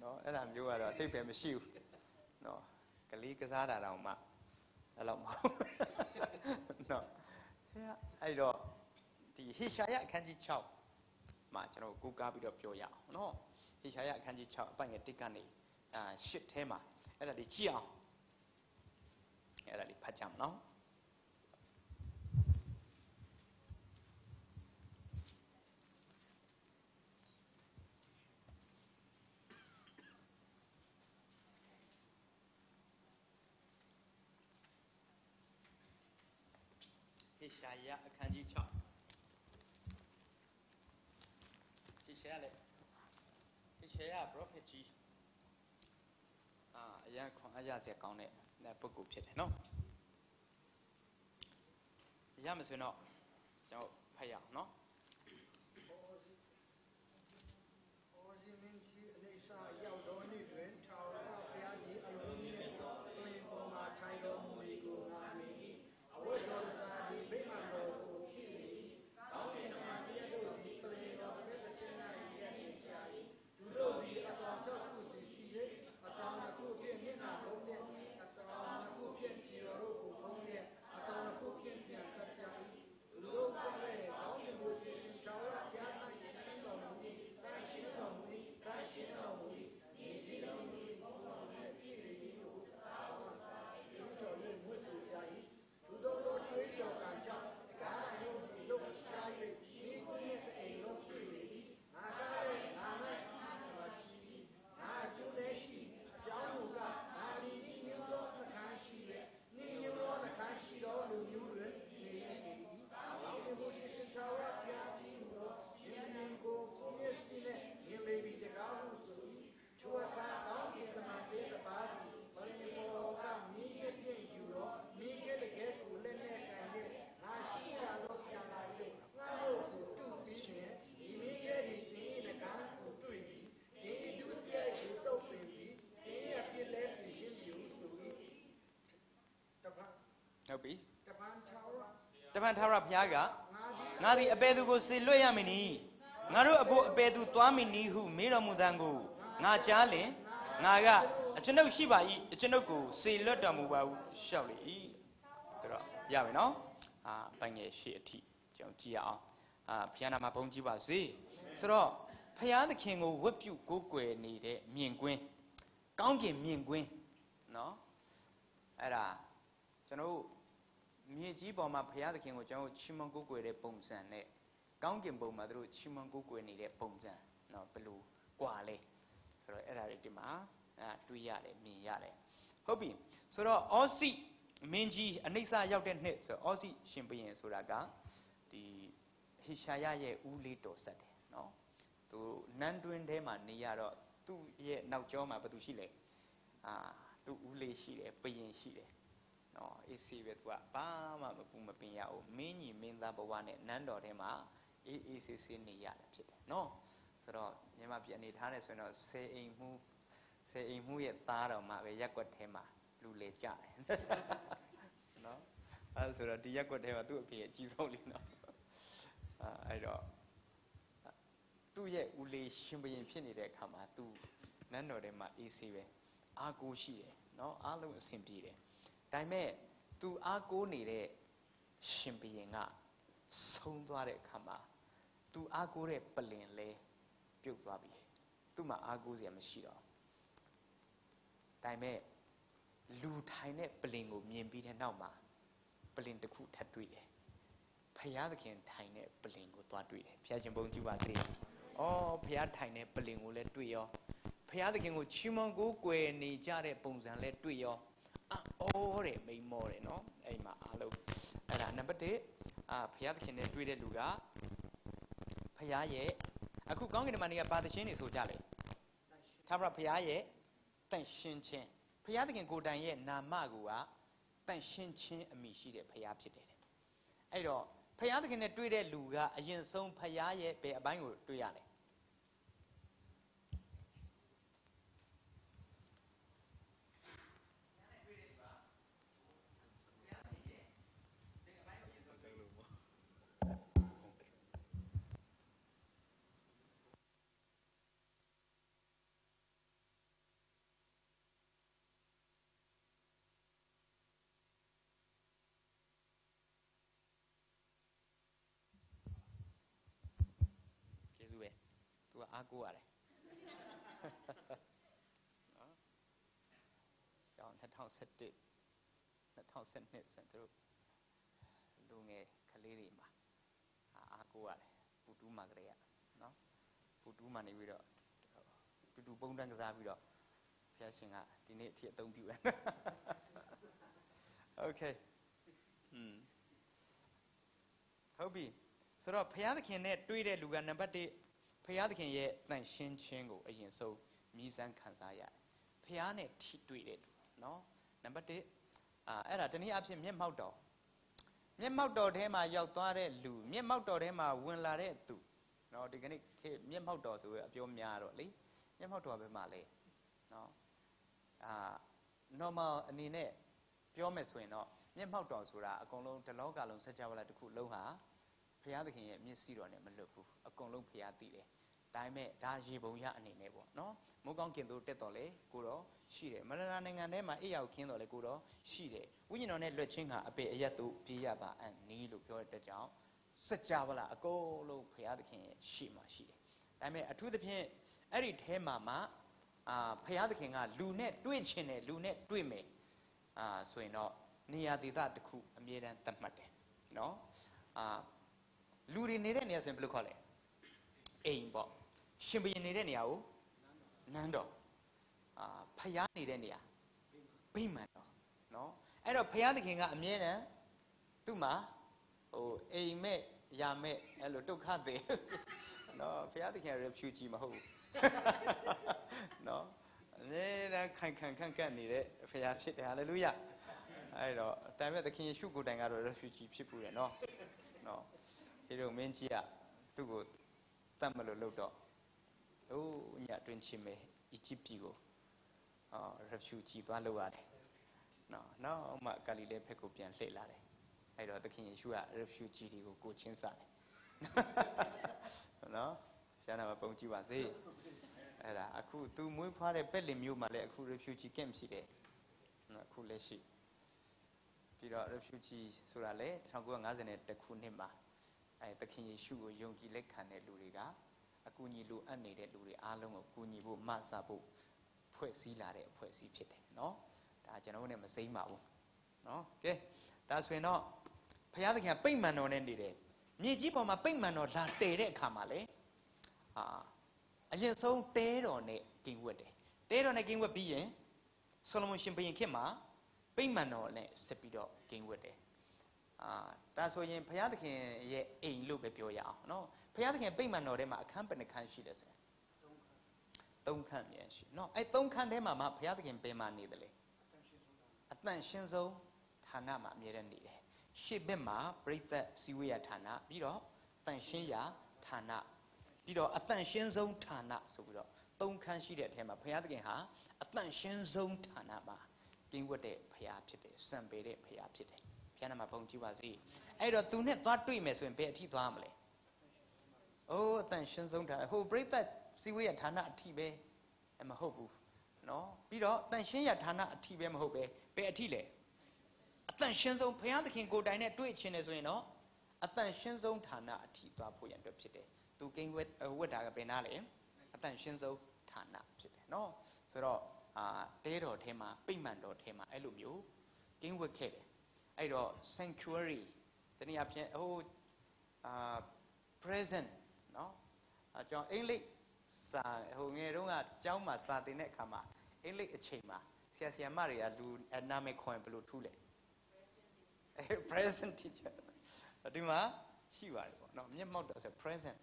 နော်အဲ့ဒါမျိုးကတော့အတိတ်ပဲမရှိဘူးနော်ကလေးကစားတာတောင်မှအဲ့လောက်မဟုတ်နော်အဲ့တော့ဒီဟေရှာယအခန်းကြီး၆မှာကျွန်တော်ကိုးကားပြီးတော့ပြောရအောင်နော်ဟေရှာယအခန်းကြီး၆အပိုင်ငယ်တစ်ကနေအာရှစ်ထဲမှာအဲ့ဒါလေးကြည့်အောင်အဲ့ဒါလေးဖတ်ကြမနော်ဟေရှာယအခန်းကြီး၆ဟေရှာယလေဟေရှာယ prophet ကြီးအာအရန်ခွန်အားရစရာကောင်းတဲ့ပုဂ္ဂိုလ်ဖြစ်တယ်နော်ရမယ်ဆိုရင်တော့ကျွန်တော်ဖတ်ရအောင်နော်ရောက်တော်နေ့တွင်ထာဝရဘုရားသည်အလုံးကြီးနှင့်တွင်ပေါ်မှာထိုင်တော်မူ၏ကိုငါမြင်၏အဝတ်တော်သာသည်ဗိမာန်တော်ကိုဖြစ်၏ကောင်းကင်မှာတရားတို့သည်ပလင်တော်တစ်တစ်ချင်း၌ရည်ရည်ချ၏သူတို့သည်အတော်၆ခုစီရှိ၍အတော်တစ်ခုဖြင့်မျက်နှာဖုံးလျက်အတော်တစ်ခုဖြင့်ခြေတော်တို့ကိုဖုံးလျက်အတော်တစ်ခုဖြင့်ပြန်တတ်ကြ၏သူတို့ကလည်းကောင်းကင်ကိုစီစဉ်ထာဝရဘုရား၌ရှင်းတော်မူ၏တန်ရှင်းတော်မူ၏တန်ရှင်းတော်မူ၏ဟုတ်ပြီတပန်ထာဝရတပန်ထာဝရဘုရားကငါသည်အပေသူကိုစေလွှတ်ရမည်နီငါတို့အဖို့အပေသူသွားမည်နီဟုမေးတော်မူသံကိုငါကြားလင်ငါကအကျွန်ုပ်ရှိပါ၏အကျွန်ုပ်ကိုစေလွှတ်တော်မူပါဟုလျှောက်လေ၏ဆိုတော့ရပြီနော်အာပိုင်ငယ်ရှေ့အထိကျွန်တော်ကြည့်ရအောင်အာဘုရားနာမှာဘုန်းကြီးပါစေဆိုတော့ဘုရားသခင်ကိုဝတ်ပြုကိုးကွယ်နေတဲ့မြင်ကွင်းကောင်းကင်မြင်ကွင်းနော်အဲ့ဒါကျွန်တော်မြေကြီးပေါ်မှာဘုရားသခင်ကိုကျွန်တော်ချီးမွမ်းကိုးကွယ်တဲ့ပုံစံနဲ့ကောင်းကင်ဘုံမှာသူတို့ချီးမွမ်းကိုးကွယ်နေတဲ့ပုံစံနော်ဘယ်လိုကွာလဲဆိုတော့အဲ့ဒါတွေဒီမှာအဲတွေးရတယ်မြင်ရတယ်ဟုတ်ပြီဆိုတော့အောစီမင်းကြီးအနိစ္စရောက်တဲ့နှစ်ဆိုတော့အောစီရှင်ဘုရင်ဆိုတာကဒီဟေရှာယရဲ့ဦးလေးတော်ဆက်တယ်နော်သူနန်းတွင်းထဲမှာနေရတော့သူ့ရဲ့နောက်ကျောမှာဘာသူရှိလဲအာသူ့ဦးလေးရှိတယ်ဘုရင်ရှိတယ်နော်အေးစီပဲသူကဘာမှမပူမပင်ရအောင်မင်းကြီးမင်းသားဘဝနဲ့နန်းတော်ထဲမှာအေးအေးဆေးဆေးနေရတယ်ဖြစ်တယ်နော်ဆိုတော့မြန်မာပြည်အနေထားနဲ့ဆိုရင်တော့ဆယ်အိမ်မှုဆယ်အိမ်မှုရဲ့သားတော်မှာပဲရက်ွက်ထဲမှာလူလေကြတယ်နော်အဲဆိုတော့ဒီရက်ွက်ထဲမှာသူ့အဖေအကြီးဆုံးလေးနော်အဲအဲ့တော့သူ့ရဲ့ဦးလေးရှင်ဘုရင်ဖြစ်နေတဲ့အခါမှာသူနန်းတော်ထဲမှာအေးဆေးပဲအားကိုးရှိတယ်နော်အားလုံးအဆင်ပြေတယ်ဒါပေမဲ့သူအားကိုးနေတဲ့ရှင်ဘုရင်ကဆုံးသွားတဲ့အခါမှာသူအားကိုးတဲ့ပလင်လဲပြုတ်သွားပြီသူ့မှာအားကိုးစရာမရှိတော့ဒါပေမဲ့လူထိုင်တဲ့ပလင်ကိုမြင်ပြီးတဲ့နောက်မှာပလင်တစ်ခုထပ်တွေ့တယ်ဖယားသခင်ထိုင်တဲ့ပလင်ကိုသွားတွေ့တယ်ဖျားရှင်ဘုန်းကြီးပါစေ။အော်ဖယားထိုင်တဲ့ပလင်ကိုလည်းတွေ့ရောဖယားသခင်ကိုချီးမွမ်းကိုးကွယ်နေကြတဲ့ပုံစံလည်းတွေ့ရောအော်တယ်မိန်မောတယ်နော်အဲ့မှာအားလုံးအဲ့ဒါနံပါတ်တစ်အာဘုရားသခင်နဲ့တွေ့တဲ့လူကဘုရားရဲ့အခုကောင်းကင်တမန်တွေကပါသရှင်နေဆိုကြလေထာဝရဘုရားရဲ့တန်ရှင်းခြင်းဘုရားသခင်ကိုယ်တိုင်ရဲ့နာမကူကတန်ရှင်းခြင်းအမိရှိတဲ့ဘုရားဖြစ်တယ်အဲ့တော့ဘုရားသခင်နဲ့တွေ့တဲ့လူကအရင်ဆုံးဘုရားရဲ့ဘယ်အပိုင်းကိုတွေ့ရလဲအားကိုးရတယ်နော်ကျောင်း၂၀၁၁ ၂၀၁၂ဆိုသူတို့လူငယ်ကလေးတွေမှာအားကိုးရတယ်ပူတူးမှာကလေးကနော်ပူတူးမှာနေပြီးတော့တူတူပုံတန်းကစားပြီးတော့ဘုရားရှင်ကဒီနေ့အထိအသုံးပြုတယ်โอเคอืมဟုတ်ပြီဆိုတော့ဘုရားသခင်နဲ့တွေ့တဲ့လူကနံပါတ်၁ဘုရားသခင်ရဲ့တန်ရှင်းခြင်းကိုအရင်ဆုံးမြည်စမ်းခံစားရတယ်ဘုရားနဲ့ထိတွေ့တဲ့လူနော်နံပါတ်၁အာအဲ့ဒါတနည်းအားဖြင့်မျက်မှောက်တော်မျက်မှောက်တော်ထဲမှာရောက်သွားတဲ့လူမျက်မှောက်တော်ထဲမှာဝင်လာတဲ့သူနော်ဒီကနေ့မျက်မှောက်တော်ဆိုရအပြောများတော့လေမျက်မှောက်တော်ဘယ်မှာလဲနော်အာ normal အနေနဲ့ပြောမယ်ဆိုရင်တော့မျက်မှောက်တော်ဆိုတာအကုန်လုံးတလောကလုံးစัจ java လာတစ်ခုလုံးဟာဘုရားသခင်ရဲ့မျက်စိတော်နဲ့မလွတ်ဘူးအကုန်လုံးဘုရားသိတယ်ဒါပေမဲ့ဒါရေပုံရအနေနဲ့ပေါ့နော်မိုးကောင်းကင်သို့တက်တော်လေကိုတော့ရှိတယ်မရဏနိုင်ငံထဲမှာအိယာကိုခင်းတော်လေကိုတော့ရှိတယ်ဝိညာဉ်တော်နဲ့လွတ်ချင်းကအပေအယက်သို့ပြေးရပါအံ့နီးလို့ပြောတဲ့အတွက်ကြောင့်စัจ java လာအကုန်လုံးဘုရားသခင်ရဲ့ရှိမှရှိတယ်ဒါပေမဲ့အထူးသဖြင့်အဲ့ဒီထဲမှာမှအာဘုရားသခင်ကလူနဲ့တွေ့ချင်တယ်လူနဲ့တွေ့မယ်အာဆိုရင်တော့နေရာဒေသတစ်ခုအမြဲတမ်းသတ်မှတ်တယ်နော်အာလူတွေနေတဲ့နေရာဆိုရင်ဘယ်လိုခေါ်လဲအိမ်ပေါ့ရှင်ဘုရင်နေတဲ့နေရာကိုနန်းတော်အာဖျားနေတဲ့နေရာဗိမာန်တော်နော်အဲ့တော့ဘုရားသခင်ကအမြဲတမ်းသူ့မှာဟိုအိမ်မဲ့ရာမဲ့အဲ့လိုဒုက္ခတွေနော်ဘုရားသခင် refugee မဟုတ်ဘူးနော်အမြဲတမ်းခိုင်ခံခန့်ကန့်နေတဲ့ဘုရားဖြစ်တယ်ဟာလေလုယအဲ့တော့တိုင်မဲ့သခင်ယေရှုကိုယ်တိုင်ကတော့ refugee ဖြစ်ဘူးတယ်နော်နော်ဒီလိုမင်းကြီးကသူ့ကိုတတ်မလို့လုပ်တော့ဟိုညတွင်ချင်းမဲအီဂျစ်ပြည်ကိုအာ refugee သွားလုပ်ရတယ်နော်နောက်မှဂါလိလဲဘက်ကိုပြန်လှည့်လာတယ်အဲ့တော့သခင်ယေရှုက refugee တွေကိုကိုချင်းစားတယ်နော်ကျန်တာမပုံကြည့်ပါစေအဲ့ဒါအခုသူမွေးဖွားတဲ့ပက်လင်မျိုးမှာလည်းအခု refugee camp ရှိတယ်နော်အခုလည်းရှိပြီးတော့ refugee ဆိုတာလေ၁၉၅၁ခုနှစ်မှာအဲသခင်ယေရှုကိုယုံကြည်လက်ခံတဲ့လူတွေကအကူအညီလိုအပ်နေတဲ့လူတွေအားလုံးကိုကူညီဖို့မဆဖို့ဖွဲ့စည်းလာတဲ့အဖွဲ့အစည်းဖြစ်တယ်နော်ဒါကျွန်တော်တို့ ਨੇ မစိမ့်ပါဘူးနော်ကဲဒါဆိုရင်တော့ဘုရားသခင်ပိတ်မှန်တော်နဲ့နေတယ်မြေကြီးပေါ်မှာပိတ်မှန်တော်လာတည်တဲ့အခါမှာလေအာအရင်ဆုံးတဲတော်နဲ့ကင်းဝတ်တယ်တဲတော်နဲ့ကင်းဝတ်ပြီးရင်ဆိုလိုမွန်ရှင်ဘုရင်ခေတ်မှာပိတ်မှန်တော်နဲ့ဆက်ပြီးတော့ကင်းဝတ်တယ်အာဒါဆိုရင်ဘုရားသခင်ရဲ့အိမ်လို့ပဲပြောရအောင်နော်ဘုရားသခင်ပိတ်မှန်တော်ထဲမှာအခန်းဘယ်နှခန်းရှိလဲဆိုရင်သုံးခန်းမြန်ရှိနော်အဲ့သုံးခန်းထဲမှာမှဘုရားသခင်ဘယ်မှာနေတယ်လဲအတန်ရှင်းဆုံးဌာနမှာအမြဲတမ်းနေတယ်ရှေ့ဘက်မှာပရိသတ်စည်းဝေးရဌာနပြီးတော့တန်ရှင်းရာဌာနပြီးတော့အတန်ရှင်းဆုံးဌာနဆိုပြီးတော့သုံးခန်းရှိတဲ့အထဲမှာဘုရားသခင်ဟာအတန်ရှင်းဆုံးဌာနမှာကင်းဝတ်တဲ့ဘုရားဖြစ်တယ်စံပေတဲ့ဘုရားဖြစ်တယ်ဘုရားနာမှာဘုံကြည့်ပါစေအဲ့တော့သူနဲ့သွားတွေ့မယ်ဆိုရင်ဘယ်အထိသွားမလဲအိုးအတန်ရှင်းဆုံးဌာနဟိုပရိသတ်စည်းဝေးရဌာနအထိပဲမဟုတ်ဘူးနော်ပြီးတော့တန်ရှင်းရဌာနအထိပဲမဟုတ်ပဲဘယ်အထိလဲအတန်ရှင်းဆုံးဘုရားသခင်ကိုယ်တိုင်နဲ့တွေ့ချင်တယ်ဆိုရင်တော့အတန်ရှင်းဆုံးဌာနအထိသွားဖို့ရန်အတွက်ဖြစ်တယ်သူကိန်းဝတ်ဝတ်တာကဘယ်နာလဲအတန်ရှင်းဆုံးဌာနဖြစ်တယ်နော်ဆိုတော့အာတဲတော်ထဲမှာပိတ်မှန်တော်ထဲမှာအဲ့လိုမျိုးကိန်းဝတ်ခဲ့တယ်အဲ့တော့ sanctuary တနည်းအားဖြင့်ဟိုအာ present နော်အကြောင်းအင်္ဂလိပ်စာဟိုငယ်တုန်းကကျောင်းမှာစာသင်တဲ့အခါမှာအင်္ဂလိပ်အချိန်မှာဆရာဆရာမတွေကလူနာမည်ခေါ်ရင်ဘယ်လိုထူးလဲ present teacher ဒီမှာရှိပါတယ်ပေါ့နော်မျက်မှောက်တော်ဆို present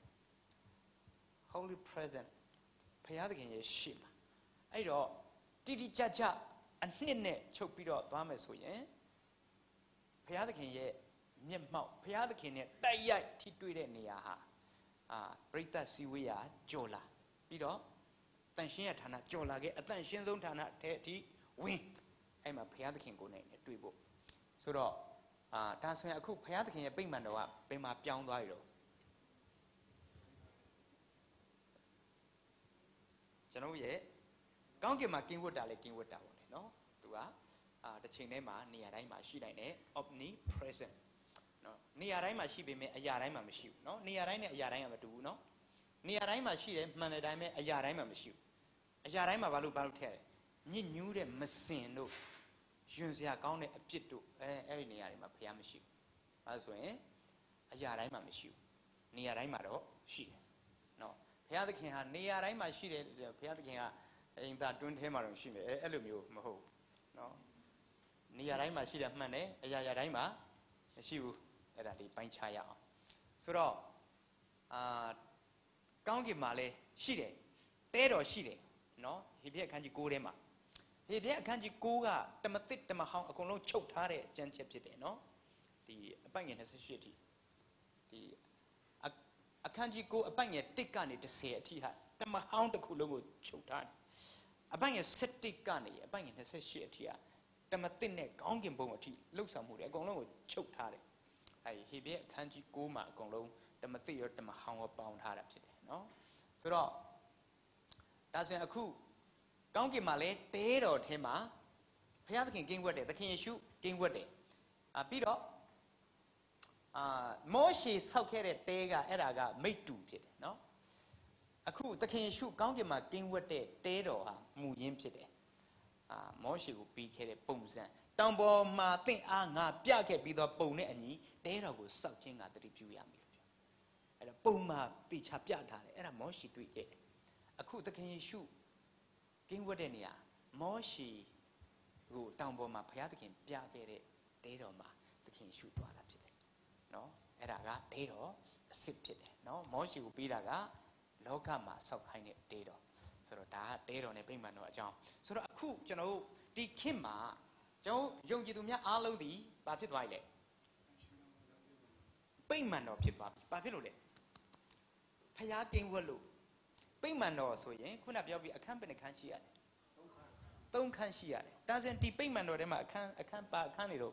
holy present ဘုရားသခင်ရဲ့ရှိမှာအဲ့တော့တိတိကျကျအနှစ်နဲ့ချုပ်ပြီးတော့သွားမယ်ဆိုရင်ဘုရားသခင်ရဲ့မျက်မှောက်ဘုရားသခင်နဲ့တိုက်ရိုက်ထိတွေ့တဲ့နေရာဟာအာပရိသတ်စည်းဝေးရာကြော်လာပြီးတော့တန်ရှင်းရဌာနကြော်လာခဲ့အတန်ရှင်းဆုံးဌာနထဲအထိဝင်အဲ့မှာဘုရားသခင်ကိုနဲ့တွေ့ဖို့ဆိုတော့အာဒါဆိုရင်အခုဘုရားသခင်ရဲ့ပိတ်မှန်တော်ကဘယ်မှာပြောင်းသွားပြီတော့ကျွန်တော်ရဲ့ကောင်းကင်မှာကင်းဝတ်တာလေကင်းဝတ်တာပေါ့လေနော်သူကအာတစ်ချိန်ထဲမှာနေရာတိုင်းမှာရှိနိုင်တယ် omnipresent နော်နေရာတိုင်းမှာရှိပေမဲ့အရာတိုင်းမှာမရှိဘူးနော်နေရာတိုင်းနဲ့အရာတိုင်းကမတူဘူးနော်နေရာတိုင်းမှာရှိတယ်မှန်တဲ့အတိုင်းပဲအရာတိုင်းမှာမရှိဘူးအရာတိုင်းမှာဘာလို့ဘာလို့ထည့်ရလဲညစ်ညူးတဲ့မစင်တို့ယွန်စရာကောင်းတဲ့အပြစ်တို့အဲအဲ့ဒီနေရာတွေမှာဘုရားမရှိဘူးအဲဆိုရင်အရာတိုင်းမှာမရှိဘူးနေရာတိုင်းမှာတော့ရှိတယ်နော်ဘုရားသခင်ဟာနေရာတိုင်းမှာရှိတယ်ဘုရားသခင်ကအင်သာတွင်းထဲမှာတော့ရှိမယ်အဲအဲ့လိုမျိုးမဟုတ်နော်နေရာတိုင်းမှာရှိတယ်မှန်တယ်အရာရာတိုင်းမှာမရှိဘူးအဲ့ဒါလေးပိုင်းခြားရအောင်ဆိုတော့အာကောင်းကင်မှာလည်းရှိတယ်တဲတော်ရှိတယ်နော်ဟေဘရဲအခန်းကြီး၉ထဲမှာဟေဘရဲအခန်းကြီး၉ကတမသစ်တမဟောင်းအကုန်လုံးချုပ်ထားတဲ့ကျမ်းချက်ဖြစ်တယ်နော်ဒီအပိုင်ငယ်၂၈အထိဒီအခန်းကြီး၉အပိုင်ငယ်၁ကနေ၁၀အထိဟာတမဟောင်းတစ်ခုလုံးကိုချုပ်ထားတယ်အပိုင်ငယ်၁၁ကနေအပိုင်ငယ်၂၈အထိဟာတမသစ်နဲ့ကောင်းကင်ဘုံအထိလှုပ်ဆောင်မှုတွေအကုန်လုံးကိုချုပ်ထားတယ်အဲဟေဘရဲအခန်းကြီး၉မှာအကုန်လုံးတမသစ်ရောတမဟောင်းရောပေါင်းထားတာဖြစ်တယ်နော်ဆိုတော့ဒါဆိုရင်အခုကောင်းကင်မှာလဲတဲတော်ထဲမှာဘုရားသခင်ကင်းဝတ်တယ်သခင်ယေရှုကင်းဝတ်တယ်အာပြီးတော့အာမောရှေဆောက်ခဲ့တဲ့တဲကအဲ့ဒါကမိတ္တူဖြစ်တယ်နော်အခုသခင်ယေရှုကောင်းကင်မှာကင်းဝတ်တဲ့တဲတော်ဟာမူရင်းဖြစ်တယ်အာမောရှေကိုပြီးခဲ့တဲ့ပုံစံတောင်ပေါ်မှာတင့်အားငါပြခဲ့ပြီးတော့ပုံနဲ့အညီတဲတော်ကိုစောက်ခြင်းကတတိပြုရမည်လို့ပြောအဲ့တော့ပုံမှာတိချပြထားတယ်အဲ့ဒါမောရှေတွေ့ခဲ့တယ်အခုသခင်ယေရှုကင်းဝတ်တဲ့နေရာမောရှေကိုတောင်ပေါ်မှာဘုရားသခင်ပြခဲ့တဲ့တဲတော်မှာသခင်ယေရှုသွားတာဖြစ်တယ်နော်အဲ့ဒါကတဲတော်အစ်စ်ဖြစ်တယ်နော်မောရှေကိုပြီးတာကလောကမှာဆောက်ခိုင်းတဲ့တဲတော်ဆိုတော့ဒါကတဲတော်နဲ့ဗိမာန်တော်အကြောင်းဆိုတော့အခုကျွန်တော်တို့ဒီခေတ်မှာကျွန်တော်ယုံကြည်သူများအားလုံးဒီဘာဖြစ်သွားပြီလဲဗိမာန်တော်ဖြစ်သွားပြီဘာဖြစ်လို့လဲဘုရားကင်းဝတ်လို့ဗိမာန်တော်ဆိုရင်ခုနပြောပြီးအခန်းဘယ်နှခန်းရှိရလဲသုံးခန်းရှိရတယ်ဒါဆိုရင်ဒီဗိမာန်တော်ထဲမှာအခန်းအခန်းပါအခန်းတွေတော့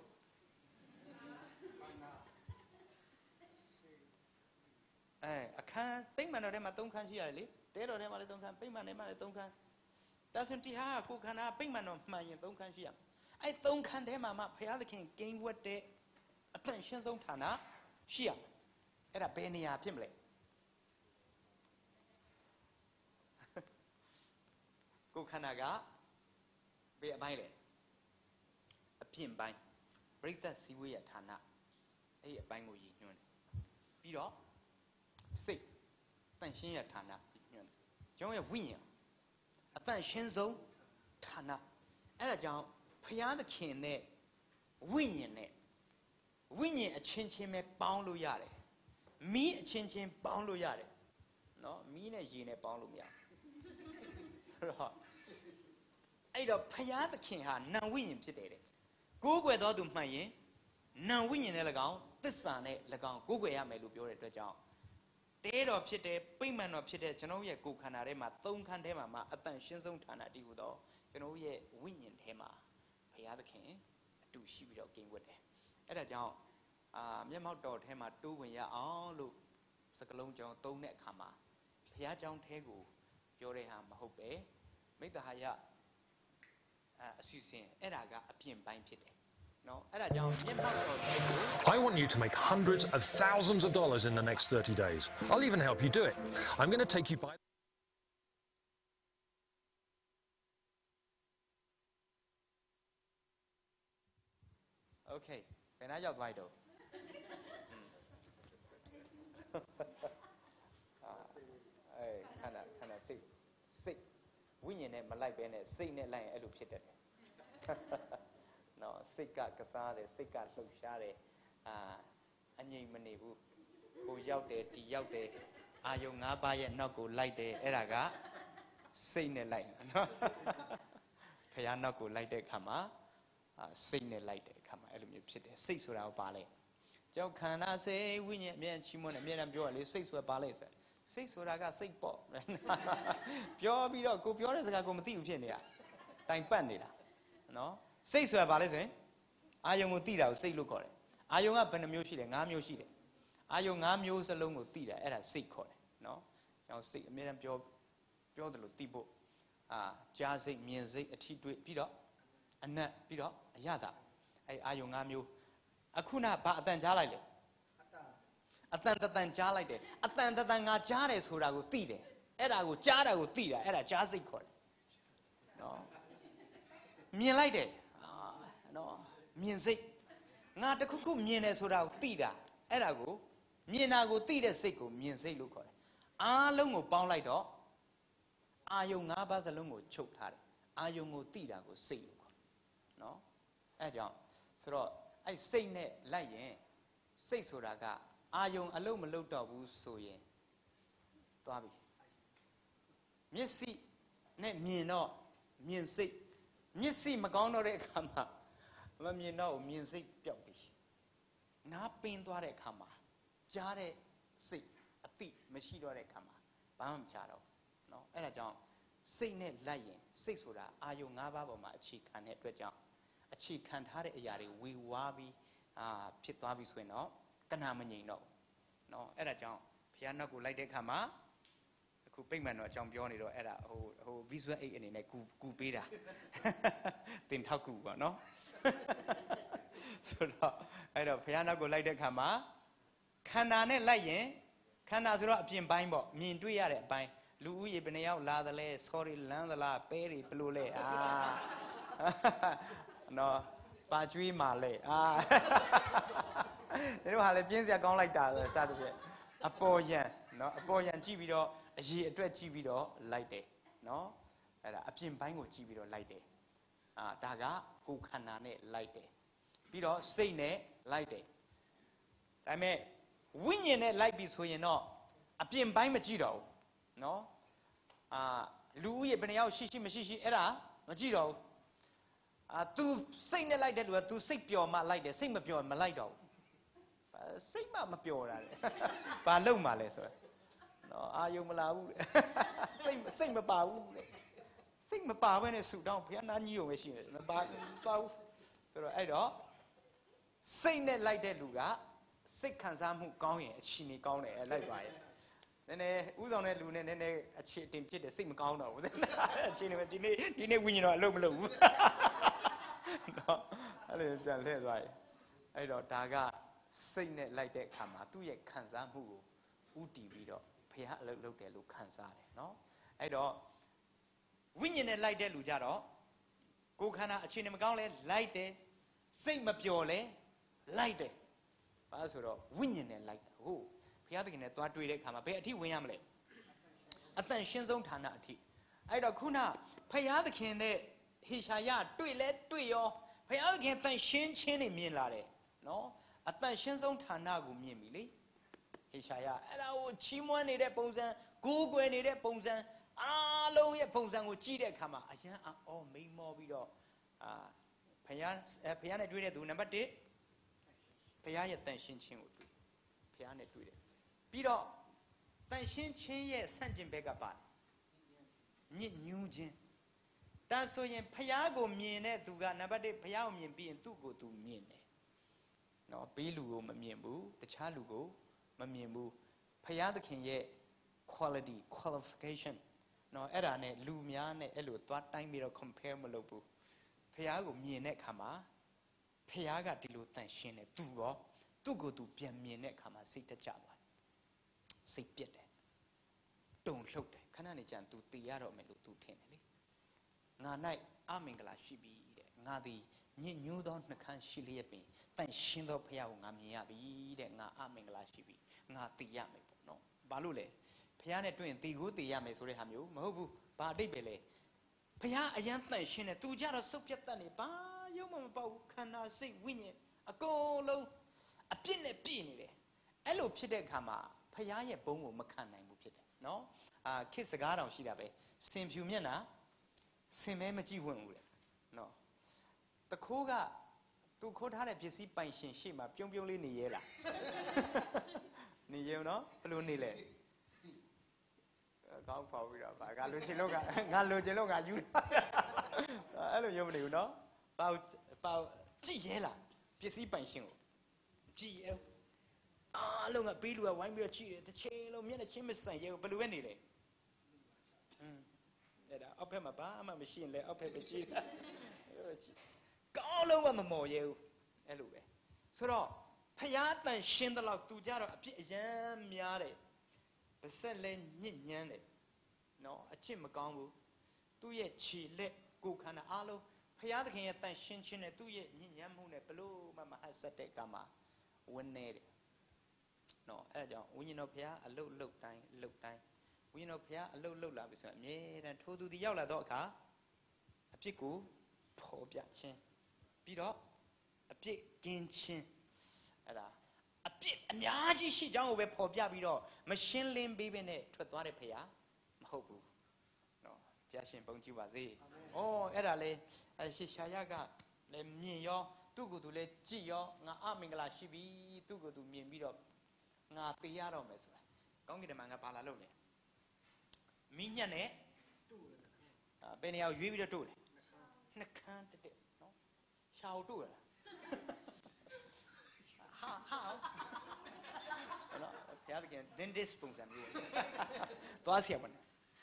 အဲအခန်းဗိမာန်တော်ထဲမှာသုံးခန်းရှိရတယ်လေတဲတော်ထဲမှာလည်းသုံးခန်းဗိမာန်ထဲမှာလည်းသုံးခန်းဒါဆိုရင်ဒီဟာကိုခန္ဓာဗိမာန်တော်မှန်ရင်သုံးခန်းရှိရမယ်အဲသုံးခန်းထဲမှာမှဘုရားသခင်ကင်းဝတ်တဲ့အတန်ရှင်းဆုံးဌာနရှိရမယ်အဲ့ဒါဘယ်နေရာဖြစ်မလဲကိုခန္ဓာကဘယ်အပိုင်းလဲအပြင်ပိုင်းပရိသတ်စည်းဝေးရဌာနအဲ့ဒီအပိုင်းကိုရည်ညွှန်းတယ်ပြီးတော့စိတ်တန်ရှင်းရဌာနရည်ညွှန်းတယ်ကျွန်တော်ရဲ့ဝိညာဉ်အတန်ရှင်းဆုံးဌာနအဲ့ဒါကြောင့်ဘုရားသခင်နဲ့ဝိညာဉ်နဲ့ဝိညာဉ်အချင်းချင်းပဲပေါင်းလို့ရတယ်မီးအချင်းချင်းပေါင်းလို့ရတယ်နော်မီးနဲ့ရေနဲ့ပေါင်းလို့မရဆိုတော့အဲ့တော့ဘုရားသခင်ဟာနံဝိညာဉ်ဖြစ်တယ်တဲ့ကိုးကွယ်တော်သူမှန်ရင်နံဝိညာဉ်နဲ့၎င်းသစ္စာနဲ့၎င်းကိုးကွယ်ရမယ်လို့ပြောတဲ့အတွက်ကြောင့်တဲတော်ဖြစ်တဲ့ဗိမာန်တော်ဖြစ်တဲ့ကျွန်တော်ရဲ့ကိုယ်ခန္ဓာထဲမှာသုံးခန်းထဲမှာမှာအတန်ရှင်းဆုံးဌာနတည်ဟူသောကျွန်တော်ရဲ့ဝိညာဉ်ထဲမှာဘုရားသခင်အတူရှိပြီးတော့ကင်းဝတ်တယ်အဲ့ဒါကြောင့်အာမျက်မှောက်တော်ထဲမှာတိုးဝင်ရအောင်လို့စကလုံးကြောင်းသုံးတဲ့အခါမှာဘုရားကျောင်းထဲကိုပြောတဲ့ဟာမဟုတ်ပဲမိတ္တဟာယအစီအစဉ်အဲ့ဒါကအပြင်ပိုင်းဖြစ်တယ်နော်အဲ့ဒါကြောင့်မျက်မှောက်တော်ထဲကို I want you to make hundreds of thousands of dollars in the next thirty days. I'll even help you do it. I'm going to take you by Okay ဘယ်နှရောက်သွားတော့အဲခန္ဓာခန္ဓာစိတ်စိတ်ဝိညာဉ်နဲ့မလိုက်ပဲနဲ့စိတ်နဲ့လိုက်ရင်အဲ့လိုဖြစ်တတ်တယ်နော်စိတ်ကကစားတယ်စိတ်ကလှုပ်ရှားတယ်အာအငြိမ်မနေဘူးကိုရောက်တယ်ဒီရောက်တယ်အာယုံ၅ပါးရဲ့နောက်ကိုလိုက်တယ်အဲ့ဒါကစိတ်နဲ့လိုက်နော်ဖះနောက်ကိုလိုက်တဲ့အခါမှာအာစိတ်နဲ့လိုက်တဲ့အခါမှာအဲ့လိုမျိုးဖြစ်တယ်စိတ်ဆိုတာကဘာလဲကျောင်းခန္ဓာစိတ်ဝိညာဉ်အမြဲချီးမွမ်းတယ်အမြဲတမ်းပြောရလေစိတ်ဆိုတာဘာလဲဆိုစိတ်ဆိုတာကစိတ်ပေါ့ပြောပြီးတော့ကိုပြောတဲ့စကားကိုမသိဘူးဖြစ်နေတာတိုင်ပတ်နေတာနော်စိတ်ဆိုတာဘာလဲဆိုရင်အာယုံကိုသိတာကိုစိတ်လို့ခေါ်တယ်အာယုံကဘယ်နှမျိုးရှိလဲ၅မျိုးရှိတယ်အာယုံ၅မျိုးစလုံးကိုသိတာအဲ့ဒါစိတ်ခေါ်တယ်နော်ကျွန်တော်စိတ်အမြဲတမ်းပြောပြောတယ်လို့သိဖို့အာကြားစိတ်မြင်စိတ်အထီးတွေ့ပြီးတော့အနတ်ပြီးတော့အယတာအဲ့အာယုံ၅မျိုးအခုနဘာအတန်ကြားလိုက်လဲအတန်တန်ကြားလိုက်တယ်အတန်တန်ငါကြားတယ်ဆိုတာကိုသိတယ်အဲ့ဒါကိုကြားတာကိုသိတာအဲ့ဒါကြားစိတ်ခေါ်တယ်နော်မြင်လိုက်တယ်အာနော်မြင်စိတ်ငါတခုခုမြင်တယ်ဆိုတာကိုသိတာအဲ့ဒါကိုမြင်တာကိုသိတဲ့စိတ်ကိုမြင်စိတ်လို့ခေါ်တယ်အားလုံးကိုပေါင်းလိုက်တော့အာယုံ၅ပါးစလုံးကိုချုပ်ထားတယ်အာယုံကိုသိတာကိုစိတ်လို့ခေါ်တယ်နော်အဲ့ကြောင့်ဆိုတော့အဲ့စိတ်နဲ့လိုက်ရင်စိတ်ဆိုတာကအာယုံအလုံးမလုံးတော့ဘူးဆိုရင်သွားပြီမျက်စိနဲ့မြင်တော့မြင်စိတ်မျက်စိမကောင်းတော့တဲ့အခါမှာမမြင်တော့မြင်စိတ်ပျောက်ပြီနားပင်သွားတဲ့အခါမှာကြားတဲ့စိတ်အတိမရှိတော့တဲ့အခါမှာဘာမှမချတော့เนาะအဲ့ဒါကြောင့်စိတ်နဲ့လိုက်ရင်စိတ်ဆိုတာအာယုံ၅ပါးပေါ်မှာအခြေခံတဲ့အတွက်ကြောင့်အခြေခံထားတဲ့အရာတွေဝေဝါးပြီးအာဖြစ်သွားပြီဆိုရင်တော့ကနာမငြိမ်တော့เนาะအဲ့ဒါကြောင့်ဘုရားနောက်ကိုလိုက်တဲ့အခါမှာအခုပိတ်မှန်တော့အကြောင်းပြောနေတော့အဲ့ဒါဟိုဟို visual aid အနေနဲ့ကူကူပေးတာတင်ထောက်ကူပေါ့နော်ဆိုတော့အဲ့တော့ဘုရားနောက်ကိုလိုက်တဲ့အခါမှာခန္ဓာနဲ့လိုက်ရင်ခန္ဓာဆိုတော့အပြင်ပိုင်းပေါ့မြင်တွေ့ရတဲ့အပိုင်းလူဦးရေဘယ်နှယောက်လာသလဲ sorry လမ်းသလားပဲတွေဘလို့လဲအာနော်ပါကျွေးမာလဲအာတို့ဟာလေပြင်းစရာကောင်းလိုက်တာစသဖြင့်အပေါ်ယံနော်အပေါ်ယံကြည့်ပြီးတော့အရေးအတွက်ကြည့်ပြီးတော့လိုက်တယ်နော်အဲ့ဒါအပြင်ပိုင်းကိုကြည့်ပြီးတော့လိုက်တယ်အာဒါကကိုယ်ခန္ဓာနဲ့လိုက်တယ်ပြီးတော့စိတ်နဲ့လိုက်တယ်ဒါပေမဲ့ဝိညာဉ်နဲ့လိုက်ပြီဆိုရင်တော့အပြင်ပိုင်းမကြည့်တော့ဘူးနော်အာလူဦးရေဘယ်နှယောက်ရှိရှိမရှိရှိအဲ့ဒါမကြည့်တော့ဘူးအာ तू စိတ်နဲ့လိုက်တဲ့လူက तू စိတ်ပျော်မှလိုက်တယ်စိတ်မပျော်မလိုက်တော့ဘူးစိတ်မှမပျော်တာလေဘာလုပ်မှလဲဆိုတော့နော်အာယုံမလာဘူးစိတ်စိတ်မပါဘူးလေစိတ်မပါဘဲနဲ့ဆူတောင်းဘုရားနာကြီးုံပဲရှိတယ်မပါသွားဘူးဆိုတော့အဲ့တော့စိတ်နဲ့လိုက်တဲ့လူကစိတ်ခံစားမှုကောင်းရင်အချီနေကောင်းတယ်အဲလိုက်ပါရဲ့နည်းနည်းဥဆောင်တဲ့လူနဲ့နည်းနည်းအခြေအတင်ဖြစ်တယ်စိတ်မကောင်းတော့ဘူးအခြေနေဒီနေ့ဒီနေ့ဝိညာဉ်တော့အလုပ်မလုပ်ဘူးနော်အဲ့လိုပြန်လှည့်သွားရဲ့အဲ့တော့ဒါကစိတ်နဲ့လိုက်တဲ့အခါမှာသူ့ရဲ့ခံစားမှုကိုဥတည်ပြီးတော့ဘုရားအလုပ်လုပ်တယ်လို့ခံစားတယ်နော်အဲ့တော့ဝိညာဉ်နဲ့လိုက်တဲ့လူကြတော့ကိုယ်ခန္ဓာအခြေအနေမကောင်းလဲလိုက်တယ်စိတ်မပျော်လဲလိုက်တယ်ဘာဆိုတော့ဝိညာဉ်နဲ့လိုက်တာဟုတ်ဘုရားသခင်နဲ့သွားတွေ့တဲ့အခါမှာဘယ်အထိဝင်ရမလဲအတန်ရှင်းဆုံးဌာနအထိအဲ့တော့ခုနဘုရားသခင်နဲ့ဟေရှာယတွေ့လဲတွေ့ရောဘုရားသခင်တန်ရှင်းခြင်းနေမြင်လာတယ်နော်အတန်ရှင်းဆုံးဌာနကိုမြင်ပြီလေဟေရှာယအဲ့ဒါကိုချီးမွမ်းနေတဲ့ပုံစံကိုးကွယ်နေတဲ့ပုံစံအားလုံးရဲ့ပုံစံကိုကြည့်တဲ့အခါမှာအယံအော်မိန်မောပြီးတော့အာဘုရားဘုရားနဲ့တွေ့တဲ့သူနံပါတ်တစ်ဘုရားရဲ့တန်ရှင်းခြင်းကိုတွေ့ဘုရားနဲ့တွေ့တယ်ပြီးတော့တန်ရှင်းခြင်းရဲ့ဆန့်ကျင်ဘက်ကပါတယ်ညစ်ညူးခြင်းဒါဆိုရင်ဘုရားကိုမြင်တဲ့သူကနံပါတ်တစ်ဘုရားကိုမြင်ပြီးရင်သူ့ကိုသူမြင်တယ်နော်ဘေးလူကိုမမြင်ဘူးတခြားလူကိုမမြင်ဘူးဘုရားသခင်ရဲ့ quality qualification နော်အဲ့ဒါနဲ့လူများနဲ့အဲ့လိုသွားတိုင်းပြီးတော့ compare မလုပ်ဘူးဖះကိုမြင်တဲ့အခါမှာဖះကဒီလိုတန်ရှင်းတယ်သူရောသူ့ကိုသူပြန်မြင်တဲ့အခါမှာစိတ်တက်ကြသွားတယ်စိတ်ပြက်တယ်တုန်လှုပ်တယ်ခဏနေကျန်သူတည်ရတော့မယ်လို့သူထင်တယ်လေငါ၌အမင်္ဂလာရှိပြီတဲ့ငါသည်ညစ်ညူးသောနှခမ်းရှိလျက်ပင်တန်ရှင်းသောဖះကိုငါမြင်ရပြီတဲ့ငါအမင်္ဂလာရှိပြီငါတည်ရမယ်ပေါ့နော်ဘာလို့လဲဖះနဲ့တွေ့ရင်တည်ကိုတည်ရမယ်ဆိုတဲ့ဟာမျိုးမဟုတ်ဘူးဘာအတိတ်ပဲလဲဖះအယံတန်ရှင်းတယ်သူကြတော့စုပ်ပြတ်တတ်နေဘာရုံမမပေါ့ဘူးခန္ဓာစိတ်ဝိညာဉ်အကုန်လုံးအပြစ်နဲ့ပြည့်နေတယ်အဲ့လိုဖြစ်တဲ့အခါမှာဖះရဲ့ဘုံကိုမခံနိုင်ဘူးဖြစ်တယ်နော်အာခေတ်စကားတောင်ရှိတာပဲစင်ဖြူမျက်နှာစင်မဲမကြည့်ဝင်ဘူးတဲ့နော်တခိုးကသူခိုးထားတဲ့ပစ္စည်းပိုင်ရှင်ရှေ့မှာပြုံးပြုံးလေးနေရဲလားနေရဲနော်ဘယ်လိုနေလဲကောင်းပေါပြီးတော့ဗာငါလိုချင်လို့ကငါလိုချင်လို့ငါယူတာအဲ့လိုရုံမနေဘူးနော်ပေါ့ပေါ့ကြည့်ရဲလားပစ္စည်းပိုင်ရှင်ကိုကြည့်ရဲအားလုံးကပေးလူကဝိုင်းပြီးတော့ကြည့်တယ်တစ်ချိန်လုံးမျက်နှာချင်းမဆိုင်ရဲဘယ်လိုပဲနေလဲอืมအဲ့ဒါအောက်ဖက်မှာဘာမှမရှိရင်လည်းအောက်ဖက်ပဲကြည့်တာကောင်းလုံးကမမော်ရဲဘူးအဲ့လိုပဲဆိုတော့ဖယားတန်ရှင်းတဲ့လောက်သူကြတော့အပြစ်အယမ်းများတယ်ပါစက်လဲညစ်ညမ်းတယ်နော်အချစ်မကောင်းဘူးသူ့ရဲ့ခြေလက်ကိုယ်ခန္ဓာအားလုံးဖယားသခင်ရဲ့တန်ရှင်းခြင်းနဲ့သူ့ရဲ့ညစ်ညမ်းမှုနဲ့ဘလို့မှမဟတ်ဆက်တဲ့ကမှာဝန်းနေတယ်နော်အဲ့ဒါကြောင့်ဝိညာဉ်တော်ဖယားအလုတ်လုတ်တိုင်းလုတ်တိုင်းဝိညာဉ်တော်ဖယားအလုတ်လုတ်လာပြီဆိုရင်အမြဲတမ်းထိုးသူဒီရောက်လာတော့အခါအပြစ်ကိုဖော်ပြခြင်းပြီးတော့အပြစ်ကင်းခြင်းအဲ့ဒါအပြစ်အများကြီးရှိကြောင်းကိုပဲဖော်ပြပြီးတော့မရှင်းလင်းပေးဘဲနဲ့ထွက်သွားတဲ့ဖယားမဟုတ်ဘူးနော်ဖယားရှင်ဘုန်းကြီးပါစေ။အော်အဲ့ဒါလေရှေရှာယကလည်းမြင်ရောသူ့ကိုယ်သူလည်းကြည်ရောငါအမင်္ဂလာရှိပြီသူ့ကိုယ်သူမြင်ပြီးတော့ငါတေးရတော့မယ်ဆိုတာကောင်းကင်တမန်ကပါလာလို့လေမိညက်နဲ့ဘယ်နေရာကိုရွေးပြီးတော့တို့လဲနှကန်းတက်တက်နော်ရှာကိုတို့ရလားဟာဟာနော်ဖျားတကယ် dentist ပုံစံမျိုးသွားစီရပါနဲ့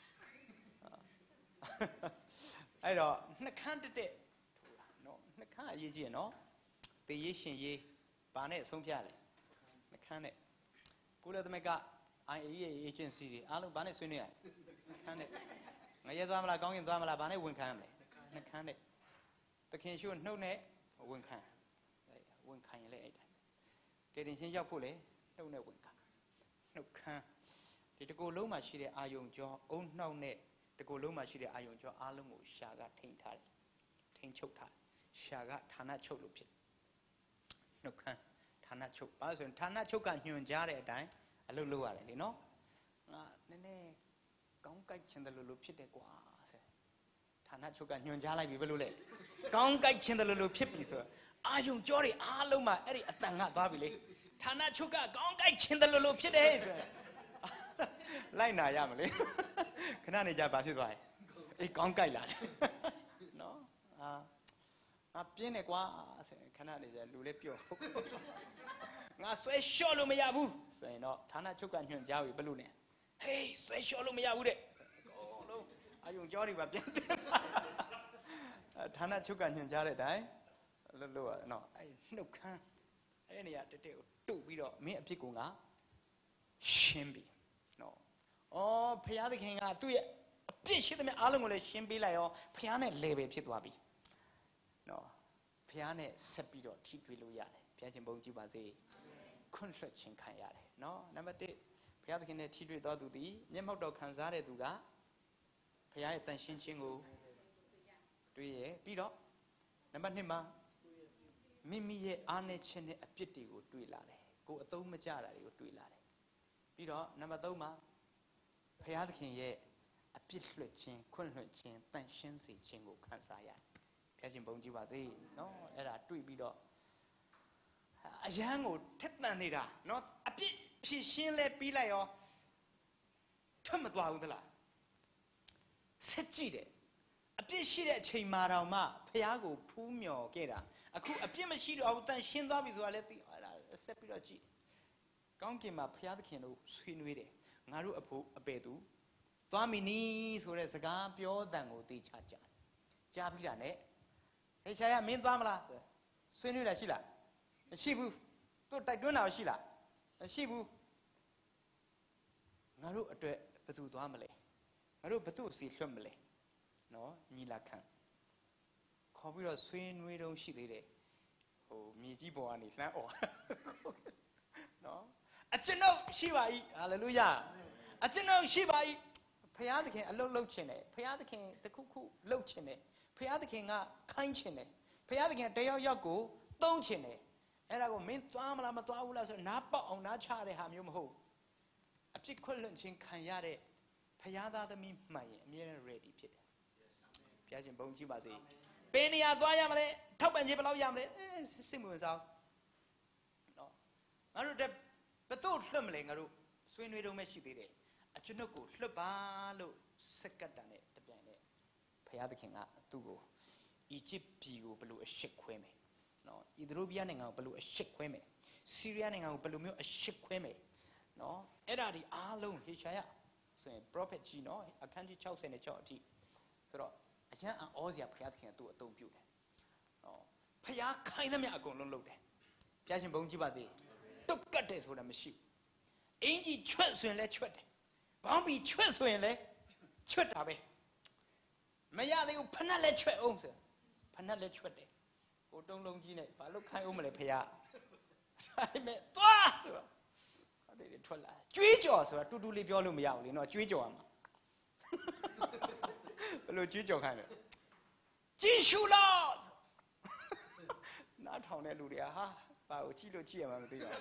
အဲ့တော့နှကန်းတက်တက်ထိုးတာနော်နှကန်းအရေးကြီးရနော်သေရေးရှင်ရေးဘာနဲ့အဆုံးဖြတ်လဲနှကန်းနဲ့ကုလသမဂ္ဂ I A E A agency တွေအားလုံးဘာနဲ့ဆွေးနွေးရလဲနှကန်းနဲ့ငရဲသွားမလားကောင်းကင်သွားမလားဘာနဲ့ဝန်ခံရမလဲနှကန်းနဲ့သခင်ရှို့နှုတ်နဲ့ဝန်ခံဝန်ခံရင်လည်းအဲ့တိုင်းကယ်တင်ရှင်ရောက်ဖို့လေနှုတ်နဲ့ဝန်ခံနှုတ်ခမ်းဒီတကူလုံးမှာရှိတဲ့အာယုံကြောအုံနှောက်နဲ့တကူလုံးမှာရှိတဲ့အာယုံကြောအားလုံးကိုရှာကထိန်ထားတယ်ထိန်ချုပ်ထားတယ်ရှာကဌာနချုပ်လို့ဖြစ်နှုတ်ခမ်းဌာနချုပ်ဘာလို့ဆိုရင်ဌာနချုပ်ကညွှန်ကြားတဲ့အတိုင်းအလုပ်လုပ်ရတယ်လေနော်ငါနည်းနည်းကောင်းကိုက်ချင်တယ်လို့လို့ဖြစ်တယ်ကွာဆိုဌာနချုပ်ကညွှန်ကြားလိုက်ပြီဘယ်လိုလဲကောင်းကိုက်ချင်တယ်လို့လို့ဖြစ်ပြီဆိုအာယုံကြောတွေအားလုံးမှာအဲ့ဒီအတန်ကသွားပြီလေဌာနချုပ်ကကောင်းကိုက်ချင်တယ်လို့လို့ဖြစ်တယ်ဆိုလိုက်နာရမလဲခဏနေကြဘာဖြစ်သွားလဲအေးကောင်းကိုက်လာတယ်နော်အာငါပြင်းတယ်ကွာဆိုခဏနေကြလူလေးပြော့ငါဆွဲလျှော့လို့မရဘူးဆိုရင်တော့ဌာနချုပ်ကညွှန်ကြားပြီဘယ်လိုလဲဟေးဆွဲလျှော့လို့မရဘူးတဲ့အကုန်လုံးအယုံကြောတွေပါပြန်တယ်ဌာနချုပ်ကညွှန်ကြားတဲ့အတိုင်းလို့လို့ရနော်အဲ့နှုတ်ခမ်းအဲ့နေရာတက်တက်ကိုတုတ်ပြီးတော့မင်းအဖြစ်ကိုငါရှင်းပြီနော်အော်ဖယားသခင်ကသူ့ရဲ့အပြစ်ရှိသမျှအားလုံးကိုလည်းရှင်းပေးလိုက်ရောဖယားနဲ့ level ဖြစ်သွားပြီနော်ဖယားနဲ့ဆက်ပြီးတော့ထိတွေ့လို့ရတယ်ဖယားရှင်ဘုန်းကြီးပါစေခွန့်လွှတ်ခြင်းခံရတယ်နော်နံပါတ်တစ်ဘုရားသခင်နဲ့ထိတွေ့တော်သူသည်မျက်မှောက်တော်ခံစားတဲ့သူကဘုရားရဲ့တန်ရှင်းခြင်းကိုတွေ့ရပြီးတော့နံပါတ်နှစ်မှာမိမိရဲ့အားနည်းခြင်းနဲ့အပြစ်တွေကိုတွေ့လာတယ်ကိုယ်အသုံးမကျတာတွေကိုတွေ့လာတယ်ပြီးတော့နံပါတ်သုံးမှာဘုရားသခင်ရဲ့အပြစ်လွှတ်ခြင်းခွန့်လွှတ်ခြင်းတန်ရှင်းစေခြင်းကိုခံစားရတယ်ဘုရားရှင်ဘုန်းကြီးပါစေနော်အဲ့ဒါတွေ့ပြီးတော့အယံကိုထက်သန်နေတာနော်အပြစ်ဖြည့်ရှင်းလဲပြီးလိုက်ရောထွက်မသွားဘူးသလားဆက်ကြည့်တယ်အပြစ်ရှိတဲ့အချိန်မှာတော့မှဖះကိုဖူးမြော်ခဲ့တာအခုအပြစ်မရှိတော့ဘူးတန်ရှင်းသွားပြီဆိုတာလဲသိအဲ့ဒါဆက်ပြီးတော့ကြည့်ကောင်းကင်မှာဖះသခင်တို့ဆွေးနွေးတယ်ငါတို့အဖို့အပေသူသွားမီနီးဆိုတဲ့စကားပြောတန်ကိုသိချကြတယ်ကြားပြီးတာနဲ့ဟေရှာယမင်းသွားမလားဆွေးနွေးတာရှိလားမရှိဘူးသူတိုက်တွန်းတာရှိလားမရှိဘူးငါတို့အတွက်ဘယ်သူသွားမလဲငါတို့ဘယ်သူစီလွတ်မလဲနော်ညီလာခံခေါ်ပြီးတော့ဆွေးနွေးတုံးရှိသေးတယ်ဟိုမြေကြီးပေါ်ကနေလှမ်းអော်နော်အကျွန်ုပ်ရှိပါ၏ဟာလေလုယာအကျွန်ုပ်ရှိပါ၏ဖခင်သခင်အလုတ်လုတ်ခြင်းတယ်ဖခင်သခင်တခုခုလုတ်ခြင်းတယ်ဖခင်သခင်ကခိုင်းခြင်းတယ်ဖခင်သခင်တယောက်ယောက်ကိုသုံးခြင်းတယ်အဲ့ဒါကိုမင်းသွားမလားမသွားဘူးလားဆိုနားပေါက်အောင်နားချတဲ့ဟာမျိုးမဟုတ်အပြစ်ခွင့်လွှတ်ခြင်းခံရတဲ့ဖခင်သားသမီးမှန်ရင်အမြဲတမ်း ready ဖြစ်တယ်ဘုရားရှင်ဘုန်းကြီးပါစေဘယ်နေရာသွားရမလဲထောက်ပံ့ခြင်းဘယ်လောက်ရမလဲစိတ်မဝင်စားနော်ငါတို့တက်ဘယ်တော့လွှတ်မလဲငါတို့ဆွေးနွေးတော့မရှိသေးတယ်အကျွန်ုပ်ကိုလွှတ်ပါလို့စက္ကတန်နဲ့တပြိုင်နဲ့ဘုရားသခင်ကသူ့ကိုအီဂျစ်ပြည်ကိုဘယ်လိုအရှက်ခွဲမယ်နော်ဣသရေလနိုင်ငံကိုဘယ်လိုအရှက်ခွဲမယ်ဆီးရီးယားနိုင်ငံကိုဘယ်လိုမျိုးအရှက်ခွဲမယ်နော်အဲ့ဒါဒီအားလုံးဟေရှာယဆိုရင် prophet ကြီးနော်အခန်းကြီး၆၆အထိဆိုတော့အကျမ်းအောစရာဘုရားသခင်ကသူ့အသုံးပြုတယ်နော်ဘုရားခိုင်းသမျှအကုန်လုံးလုပ်တယ်ဘုရားရှင်ဘုန်းကြီးပါစေတုတ်ကတ်တယ်ဆိုတာမရှိဘူးအင်ကြီးချွတ်ဆိုရင်လည်းချွတ်တယ်ဘောင်းပြီးချွတ်ဆိုရင်လည်းချွတ်တာပဲမရသေးဘူးဖနက်လည်းချွတ်အောင်ဆိုဖနက်လည်းချွတ်တယ်ကိုတုံးလုံးကြီးနဲ့ဘာလို့ခိုင်းအောင်မလဲဖေရဒါပေမဲ့သွားဆိုတော့အဲ့ဒီထွက်လာကြွေးကြော်ဆိုတာတူတူလေးပြောလို့မရဘူးလေနော်ကြွေးကြော်ရမှာဘယ်လိုကြွေးကြော်ခိုင်းလဲကြည့်ရှုလို့နားထောင်တဲ့လူတွေကဟာဘာကိုကြည့်လို့ကြည့်ရမှမသိတော့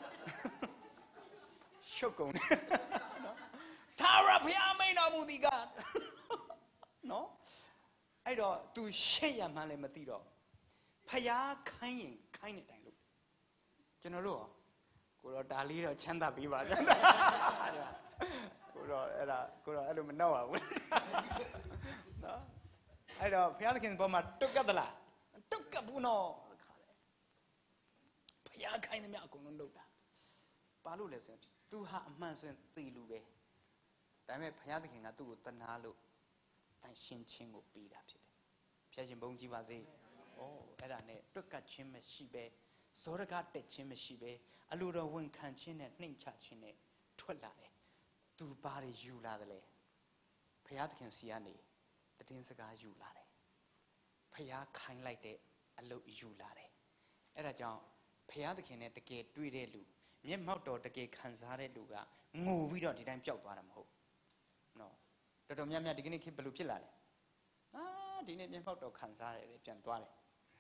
ရှုပ်ကုန်တယ်နော်သာရဖျားမိန်တော်မူသည်ကနော်အဲ့တော့ तू ရှက်ရမှန်းလည်းမသိတော့ဖျားခိုင်းရင်ခိုင်းတဲ့အတိုင်းလုပ်ကျွန်တော်တို့ကိုတော့ဒါလေးတော့ချမ်းသာပေးပါဗျာကိုတော့အဲ့ဒါကိုတော့အဲ့လိုမနှောက်ပါဘူးနော်အဲ့တော့ဘုရားသခင်ဘောမှာတုတ်ကတ်သလားတုတ်ကတ်ဘူးနော်ခါလေဘုရားခိုင်းသမျှအကုန်လုံးလုပ်တာဘာလို့လဲဆိုရင် तू ဟာအမှန်ဆိုရင်သိလူပဲဒါပေမဲ့ဘုရားသခင်ကသူ့ကိုတနာလို့တန်ရှင်းခြင်းကိုပေးတာဖြစ်တယ်ဖျက်ရှင်ဘုန်းကြီးပါစေဩအဲ့ဒါနဲ့တုတ်ကတ်ခြင်းမရှိပဲဇောရကတက်ခြင်းမရှိပဲအလိုတော်ဝန်ခံခြင်းနဲ့နှိမ်ချခြင်းနဲ့ထွက်လာတယ်သူဘာတွေယူလာတယ်လဲဘုရားသခင်စီကနေတည်င်းစကားယူလာတယ်ဘုရားခိုင်းလိုက်တဲ့အလုပ်ယူလာတယ်အဲ့ဒါကြောင့်ဘုရားသခင်နဲ့တကယ်တွေ့တဲ့လူမျက်မှောက်တော်တကယ်ခံစားတဲ့လူကငိုပြီးတော့ဒီတိုင်းပျောက်သွားတာမဟုတ်နော်တော်တော်များများဒီကနေ့ခေတ်ဘယ်လိုဖြစ်လာလဲအာဒီနေ့မျက်မှောက်တော်ခံစားရတယ်ပြန်သွားတယ်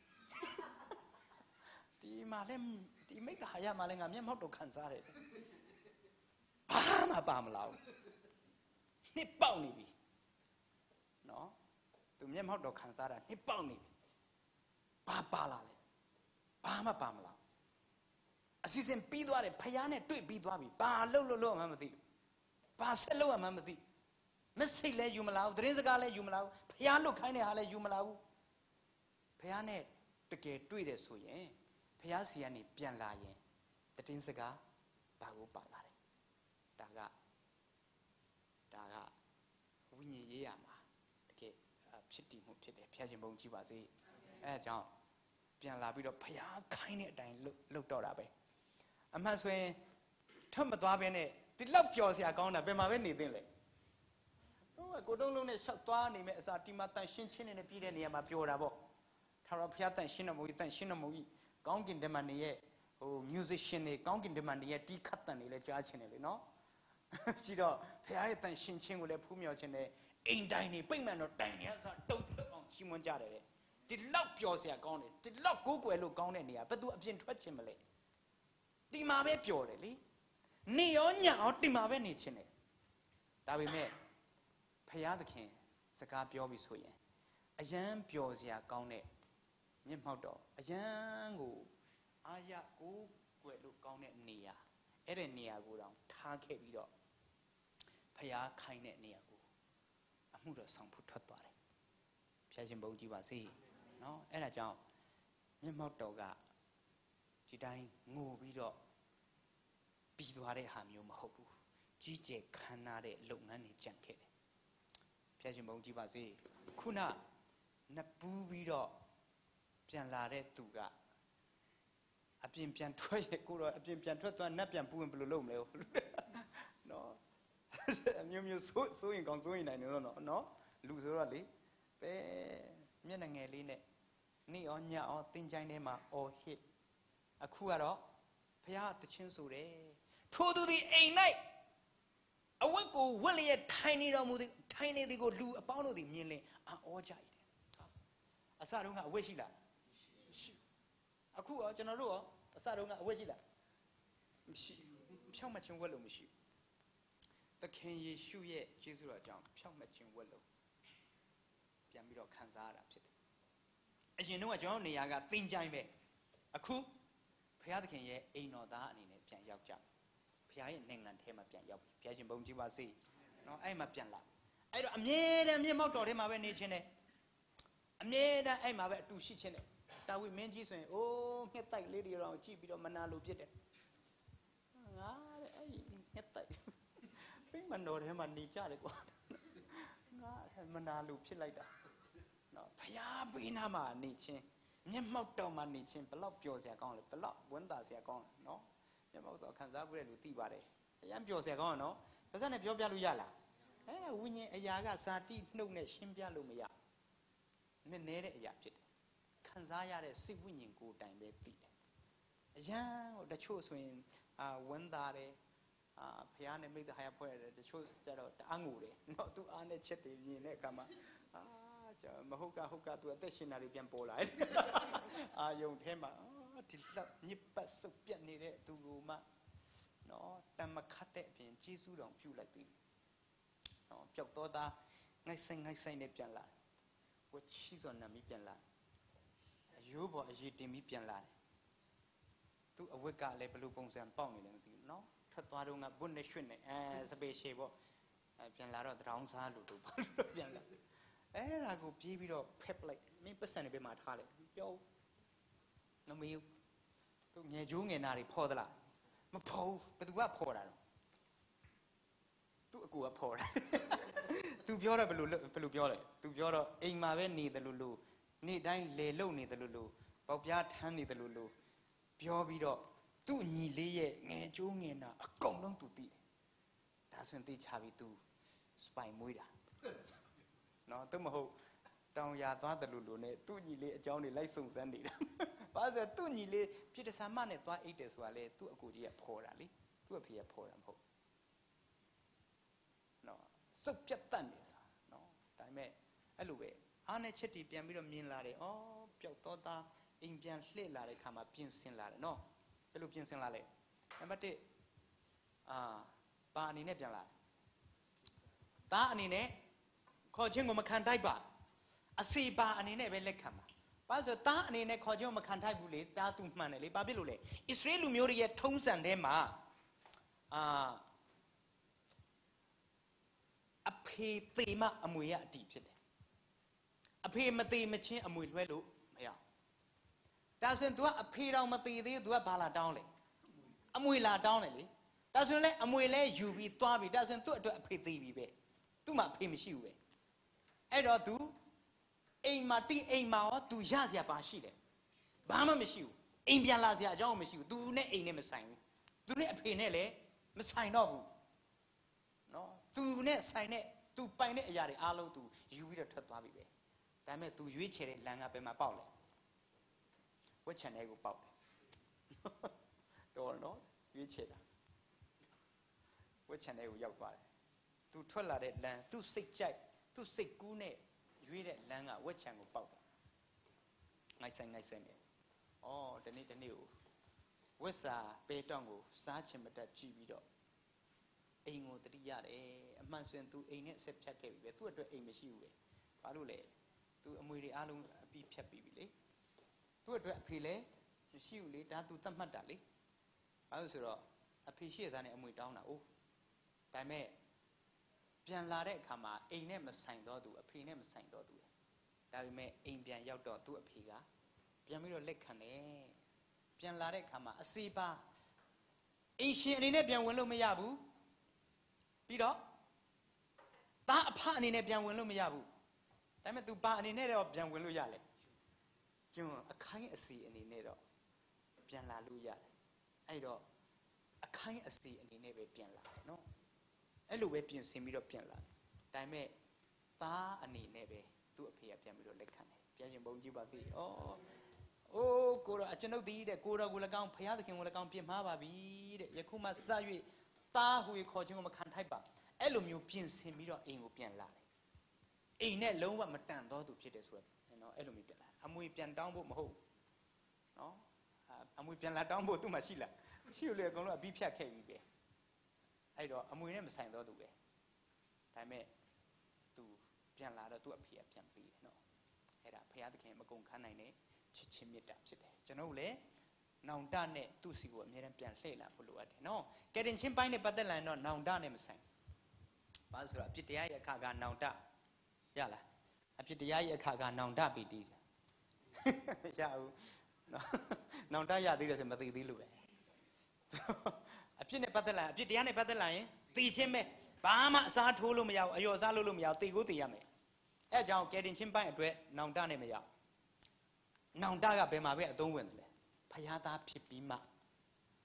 ဒီမှာလည်းဒီမိဂဟာယမှာလည်းငါမျက်မှောက်တော်ခံစားရတယ်ဘာမှပါမလားနှစ်ပေါက်နေပြီနော်သူမျက်မှောက်တော်ခံစားတာနှစ်ပေါက်နေပြီဘာပါလာလဲဘာမှပါမလားအစီအစဉ်ပြီးသွားတယ်ဖယားနဲ့တွေ့ပြီးသွားပြီဘာလှုပ်လှုပ်လှုပ်မှမသိဘာဆက်လှုပ်မှမသိမက်ဆေ့လဲယူမလာဘူးသတင်းစကားလဲယူမလာဘူးဖယားလွတ်ခိုင်းတဲ့ဟာလဲယူမလာဘူးဖယားနဲ့တကယ်တွေ့တယ်ဆိုရင်ဖယားစီကနေပြန်လာရင်သတင်းစကားဘာကိုပါလာတယ်ဒါကဒါကဝိညာဉ်ရေးရမှာတကယ်ဖြစ်တည်မှုဖြစ်တယ်ဖျက်ရှင်ဘုံကြည့်ပါစေအဲဒါကြောင့်ပြန်လာပြီးတော့ဖယားခိုင်းတဲ့အတိုင်းလှုပ်တော့တာပဲအမှန်ဆိုရင်ထွက်မသွားဘဲနဲ့ဒီလောက်ပျော်စရာကောင်းတာဘယ်မှာပဲနေသင့်လဲဟိုကကိုတုံးလုံးနဲ့ရှောက်သွားနေမဲ့အစာဒီမှာတန်ရှင်းချင်းနေပြည်တဲ့နေရာမှာပျော်တာပေါ့ထာဝရဘုရားတန်ရှင်းတော်မူကြီးတန်ရှင်းတော်မူကြီးကောင်းကင်တမန်တွေရဲ့ဟို musician တွေကောင်းကင်တမန်တွေရဲ့တီးခတ်တန်တွေလည်းကြားချင်တယ်လေနော်ကြည့်တော့ဘုရားရဲ့တန်ရှင်းခြင်းကိုလည်းဖူးမြော်ခြင်းနဲ့အိမ်တိုင်းနေပိတ်မှန်တော့တိုင်နေအစားတုံ့လောက်အောင်ချီးမွမ်းကြတယ်တဲ့ဒီလောက်ပျော်စရာကောင်းတယ်ဒီလောက်ကိုးကွယ်လို့ကောင်းတဲ့နေရာဘယ်သူအပြင်ထွက်ခြင်းမလဲဒီမှာပဲပျော်တယ်လေနေရောညရောဒီမှာပဲနေခြင်းတယ်ဒါပေမဲ့ဘုရားသခင်စကားပြောပြီးဆိုရင်အယံပျော်စရာကောင်းတဲ့မျက်မှောက်တော့အယံကိုအာရကိုးကွယ်လို့ကောင်းတဲ့နေရာအဲ့ဒီနေရာကိုတောင်ထားခဲ့ပြီးတော့ဖျားခိုင်းတဲ့နေရာကိုအမှုတော်ဆောင်ဖို့ထွက်သွားတယ်ဖျားရှင်ဘုန်းကြီးပါစေနော်အဲ့ဒါကြောင့်မျက်မှောက်တော်ကဒီတိုင်းငိုပြီးတော့ပြီးသွားတဲ့ဟာမျိုးမဟုတ်ဘူးကြီးကျယ်ခမ်းနားတဲ့လုပ်ငန်းတွေကြံခဲ့တယ်ဖျားရှင်ဘုန်းကြီးပါစေခုနနှစ်ပူးပြီးတော့ပြန်လာတဲ့သူကအပြင်ပြန်ထွက်ရကိုတော့အပြင်ပြန်ထွက်သွားနတ်ပြန်ပူရင်ဘယ်လိုလုပ်မလဲနော်အမျိုးမျိုးဆိုးဆိုးရင်ကောင်းဆိုးရင်နိုင်တယ်နော်နော်လူဆိုတော့လေပဲမျက်နှာငယ်လေးနဲ့နေ့ရောညရောတင်းချိုင်းထဲမှာအော်ဟစ်အခုကတော့ဘုရားတခြင်းဆိုတယ်ထိုသူသည်အိမ်၌အဝတ်ကိုဝတ်လျက်ထိုင်နေတော်မူသည်ထိုင်နေသည်ကိုလူအပေါင်းတို့သည်မြင်လင်အော်ကြ၏အစတုန်းကအဝတ်ရှိလားမရှိအခုရောကျွန်တော်တို့ရောအစတုန်းကအဝတ်ရှိလားမရှိဖြောင့်မခြင်းဝတ်လို့မရှိသခင်ယေရှုရဲ့ကျေးဇူးတော်ကြောင့်ဖြောင့်မခြင်းဝတ်လို့ပြန်ပြီးတော့ခံစားရတာဖြစ်တယ်အရင်တော့ကျွန်တော်နေရာကသင်ကြိုင်းပဲအခုဘုရားသခင်ရဲ့အိမ်တော်သားအနေနဲ့ပြန်ရောက်ကြဘုရားရဲ့နိုင်ငံထဲမှာပြန်ရောက်ပြီဘုရားရှင်ဘုန်းကြီးပါစေနော်အဲ့မှာပြန်လာအဲ့တော့အမြဲတမ်းမျက်မှောက်တော်ထဲမှာပဲနေခြင်းနဲ့အမြဲတမ်းအဲ့မှာပဲအတူရှိခြင်းနဲ့တာဝိမင်းကြီးဆိုရင်အိုးငှက်တိုက်လေးတွေတော့ကြည့်ပြီးတော့မနာလို့ဖြစ်တယ်ငါတဲ့အဲ့ဒီငှက်တိုက်ပိမတော်ထဲမှာနေကြတယ်ကွာငါမနာလို့ဖြစ်လိုက်တာနော်ဘုရားပေးနာမှာနေခြင်းမျက်မှောက်တော်မှာနေခြင်းဘလောက်ပျော်စရာကောင်းလဲဘလောက်ဝမ်းသာစရာကောင်းလဲနော်မျက်မှောက်သောခံစားမှုတဲ့လူသိပါတယ်အရင်ပြောဆရာကောင်းနော်ပါဇက်နဲ့ပြောပြလို့ရလားအဲဝိညာဉ်အရာကဇာတိနှုတ်နဲ့ရှင်းပြလို့မရနည်းနည်းတဲ့အရာဖြစ်တယ်ခံစားရတဲ့စိတ်ဝိညာဉ်ကိုယ်တိုင်ပဲသိတယ်အရန်တချို့ဆိုရင်အာဝန်တာတယ်အာဖះနဲ့မိသားဟာရဖွဲ့ရတယ်တချို့ကျတော့တအားငိုတယ်နော်သူအားနဲ့ချက်တယ်မြင်တဲ့အခါမှာအာမဟုတ်ကဟုတ်ကသူအသက်ရှင်တာတွေပြန်ပေါ်လာတယ်အာယုံထဲမှာဒီလောက်ညစ်ပတ်စုပ်ပြတ်နေတဲ့သူကိုမှနော်တမခတ်တဲ့အပြင်ကျေးဇူးတော်ပြုလိုက်ပြီနော်ပျောက်တော့သားငိုက်ဆိုင်ငိုက်ဆိုင်နဲ့ပြန်လာဝချီစောနာမီပြန်လာအယိုးပေါ်အရေးတင်ပြီးပြန်လာတယ်သူအဝတ်ကလည်းဘယ်လိုပုံစံပေါက်နေလဲမသိဘူးနော်ထွက်သွားတော့ငါဘုတ်နဲ့ရွှတ်နေအဲစပေရှေပေါ့အဲပြန်လာတော့တရောင်းစားလို့တို့ဘာလို့ပြန်လာအဲ့ဒါကိုပြေးပြီးတော့ဖက်လိုက်မင်းပတ်စံနေပဲမှာထားလိုက်ပြောနမေးသူငယ်ကျိုးငယ်နာတွေဖော်သလားမဖော်ဘူးဘယ်သူကဖော်တာတော့သူအကူကဖော်တာသူပြောတော့ဘယ်လိုဘယ်လိုပြောလဲသူပြောတော့အိမ်မှာပဲနေတယ်လို့လို့နေ့တိုင်းလေလုံနေတယ်လို့လို့ပေါက်ပြားထမ်းနေတယ်လို့လို့ပြောပြီးတော့သူ့ညီလေးရဲ့ငယ်ကျိုးငယ်နာအကုန်လုံးသူသိတယ်ဒါဆိုရင်သိချပြီးသူစပိုင်မွေးတာနော်သူမဟုတ်တောင်ရသွားတယ်လို့လို့ ਨੇ သူ့ညီလေးအကြောင်းတွေလိုက်စုံစမ်းနေတာဘာလို့ဆိုသူ့ညီလေးပြစ်တဆာမနဲ့သွားအိတ်တယ်ဆိုတာလေသူ့အကူကြီးကဖော်တာလေသူ့အဖေကဖော်တာမဟုတ်နော်စုပ်ပြတ်တတ်နေစားနော်ဒါပေမဲ့အဲ့လိုပဲအားနဲ့ချက်တီပြန်ပြီးတော့မြင်လာတယ်ဩပျောက်တော့သားအိမ်ပြန်လှည့်လာတဲ့ခါမှာပြင်ဆင်လာတယ်နော်ဘယ်လိုပြင်ဆင်လာလဲနံပါတ်တစ်အာပါအနေနဲ့ပြန်လာသားအနေနဲ့ခေါ်ခြင်းကိုမခံထိုက်ပါအစီပါအနေနဲ့ပဲလက်ခံပါဘာလို့သားအနေနဲ့ခေါ်ခြင်းကိုမခံထိုက်ဘူးလေသားသူမှန်တယ်လေဘာဖြစ်လို့လဲဣသရေလလူမျိုးတွေရဲ့ထုံးစံထဲမှာအာအဖေသေးမှအမွေရအတီးဖြစ်တယ်အဖေမသေးမချင်းအမွေလွှဲလို့မရဒါဆိုရင် तू ကအဖေတော်မသေးသေး तू ကဘာလာတောင်းလဲအမွေလာတောင်းတယ်လေဒါဆိုရင်လည်းအမွေလဲယူပြီးသွားပြီးဒါဆိုရင် तू အတွက်အဖေသေးပြီပဲသူ့မှာအဖေမရှိဘူးပဲအဲ့တော့ तू အိမ်မှာတိအိမ်မှာရော तू ရစရာပါရှိတယ်ဘာမှမရှိဘူးအိမ်ပြန်လာစရာအကြောင်းမရှိဘူး तू နဲ့အိမ်နဲ့မဆိုင်ဘူး तू နဲ့အဖေနဲ့လည်းမဆိုင်တော့ဘူးနော် तू နဲ့ဆိုင်တဲ့ तू ပိုင်တဲ့အရာတွေအားလုံး तू ယူပြီးတော့ထွက်သွားပြီပဲဒါပေမဲ့ तू ရွေးချယ်တဲ့လမ်းကဘယ်မှာပေါက်လဲဝက်ချန်တဲ့ကိုပေါက်တယ်တော်နော်ရွေးချယ်တာဝက်ချန်တဲ့ကိုရောက်သွားတယ်သူထွက်လာတဲ့လမ်းသူ့စိတ်ကြိုက်သူ့စိတ်ကူးနဲ့ရွေးတဲ့လမ်းကဝက်ချန်ကိုပေါက်တယ်ငိုက်ဆိုင်ငိုက်ဆိုင်နဲ့ဩဒီနေ့ဒီနေ့ကိုဝက်စာပဲတောင်းကိုစားချင်မတတ်ကြည့်ပြီးတော့အိမ်ကိုတတိရတယ်အမှန်ဆိုရင် तू အိမ်နဲ့ဆက်ဖြတ်ခဲ့ပြီပဲသူ့အတွက်အိမ်မရှိဘူးပဲဘာလို့လဲ तू အမွေတွေအားလုံးအပြီးဖြတ်ပြီးပြီလေသူ့အတွက်အဖေလည်းမရှိဘူးလေဒါ तू သတ်မှတ်တာလေဘာလို့ဆိုတော့အဖေရှိရသားနဲ့အမွေတောင်းတာအိုးဒါပေမဲ့ပြန်လာတဲ့အခါမှာအိမ်နဲ့မဆိုင်တော့သူအဖေနဲ့မဆိုင်တော့သူဒါပေမဲ့အိမ်ပြန်ရောက်တော့သူ့အဖေကပြန်ပြီးတော့လက်ခံတယ်ပြန်လာတဲ့အခါမှာအစီပါအိမ်ရှင်အနေနဲ့ပြန်ဝင်လို့မရဘူးပြီးတော့သားအဖအနေနဲ့ပြန်ဝင်လို့မရဘူးဒါပေမဲ့ तू ပါအနေနဲ့တော့ပြန်ဝင်လို့ရတယ်ကျွန်အခိုင်းအစီအနေနဲ့တော့ပြန်လာလို့ရတယ်အဲ့တော့အခိုင်းအစီအနေနဲ့ပဲပြန်လာတယ်နော်အဲ့လိုပဲပြင်ဆင်ပြီးတော့ပြန်လာတယ်ဒါပေမဲ့သားအနေနဲ့ပဲသူ့အဖေကပြန်ပြီးတော့လက်ခံတယ်ပြန်ရှင်ဘုံကြည့်ပါစေဩအိုးကိုတော့အကျွန်ုပ်ဒီတဲ့ကိုတော်ကို၎င်းဖရာသခင်ကို၎င်းပြင်မှားပါပြီတဲ့ယခုမှစ၍သားဟူခေါ်ခြင်းကိုမခံထိုက်ပါအဲ့လိုမျိုးပြင်ဆင်ပြီးတော့အိမ်ကိုပြန်လာတယ်အိမ်နဲ့လုံးဝမတန်တော့သူဖြစ်တယ်ဆိုတော့နော်အဲ့လိုမျိုးပြန်လာအမွေပြန်တောင်းဖို့မဟုတ်နော်အမွေပြန်လာတောင်းဖို့သူ့မှာရှိလားရှိလို့လေအကုန်လုံးအပြီးဖြတ်ခဲ့ပြီပဲအဲ့တော့အမွေနဲ့မဆိုင်တော့သူပဲဒါပေမဲ့သူပြန်လာတော့သူ့အဖေကပြန်ပေးတယ်နော်အဲ့ဒါဖရာသခင်မကုန်ခန်းနိုင်တဲ့ချစ်ချင်းမေတ္တာဖြစ်တယ်ကျွန်တော်လည်းနောင်တနဲ့သူ့စီကိုအမြဲတမ်းပြန်လှည့်လာဖို့လိုအပ်တယ်နော်ကယ်တင်ချင်းပိုင်းနဲ့ပတ်သက်လာရင်တော့နောင်တနဲ့မဆိုင်ဘာလို့ဆိုတော့အပြစ်တရားရဲ့အခါကနောင်တရလားအပြစ်တရားရဲ့အခါကနောင်တပီတီးတယ်ရဘူးနောင်တရသေးတယ်ဆိုမသိသေးလို့ပဲအပြစ်နဲ့ပတ်သက်လာအပြစ်တရားနဲ့ပတ်သက်လာရင်သိချင်းပဲဘာမှအစားထိုးလို့မရဘူးအယောအစားလုပ်လို့မရဘူးသိကိုသိရမယ်အဲအကြောင်းကယ်တင်ချင်းပိုင်းအတွက်နောင်တနဲ့မရနောင်တကဘယ်မှာပဲအသုံးဝင်တယ်လဲဖယားသားဖြစ်ပြီးမှဖ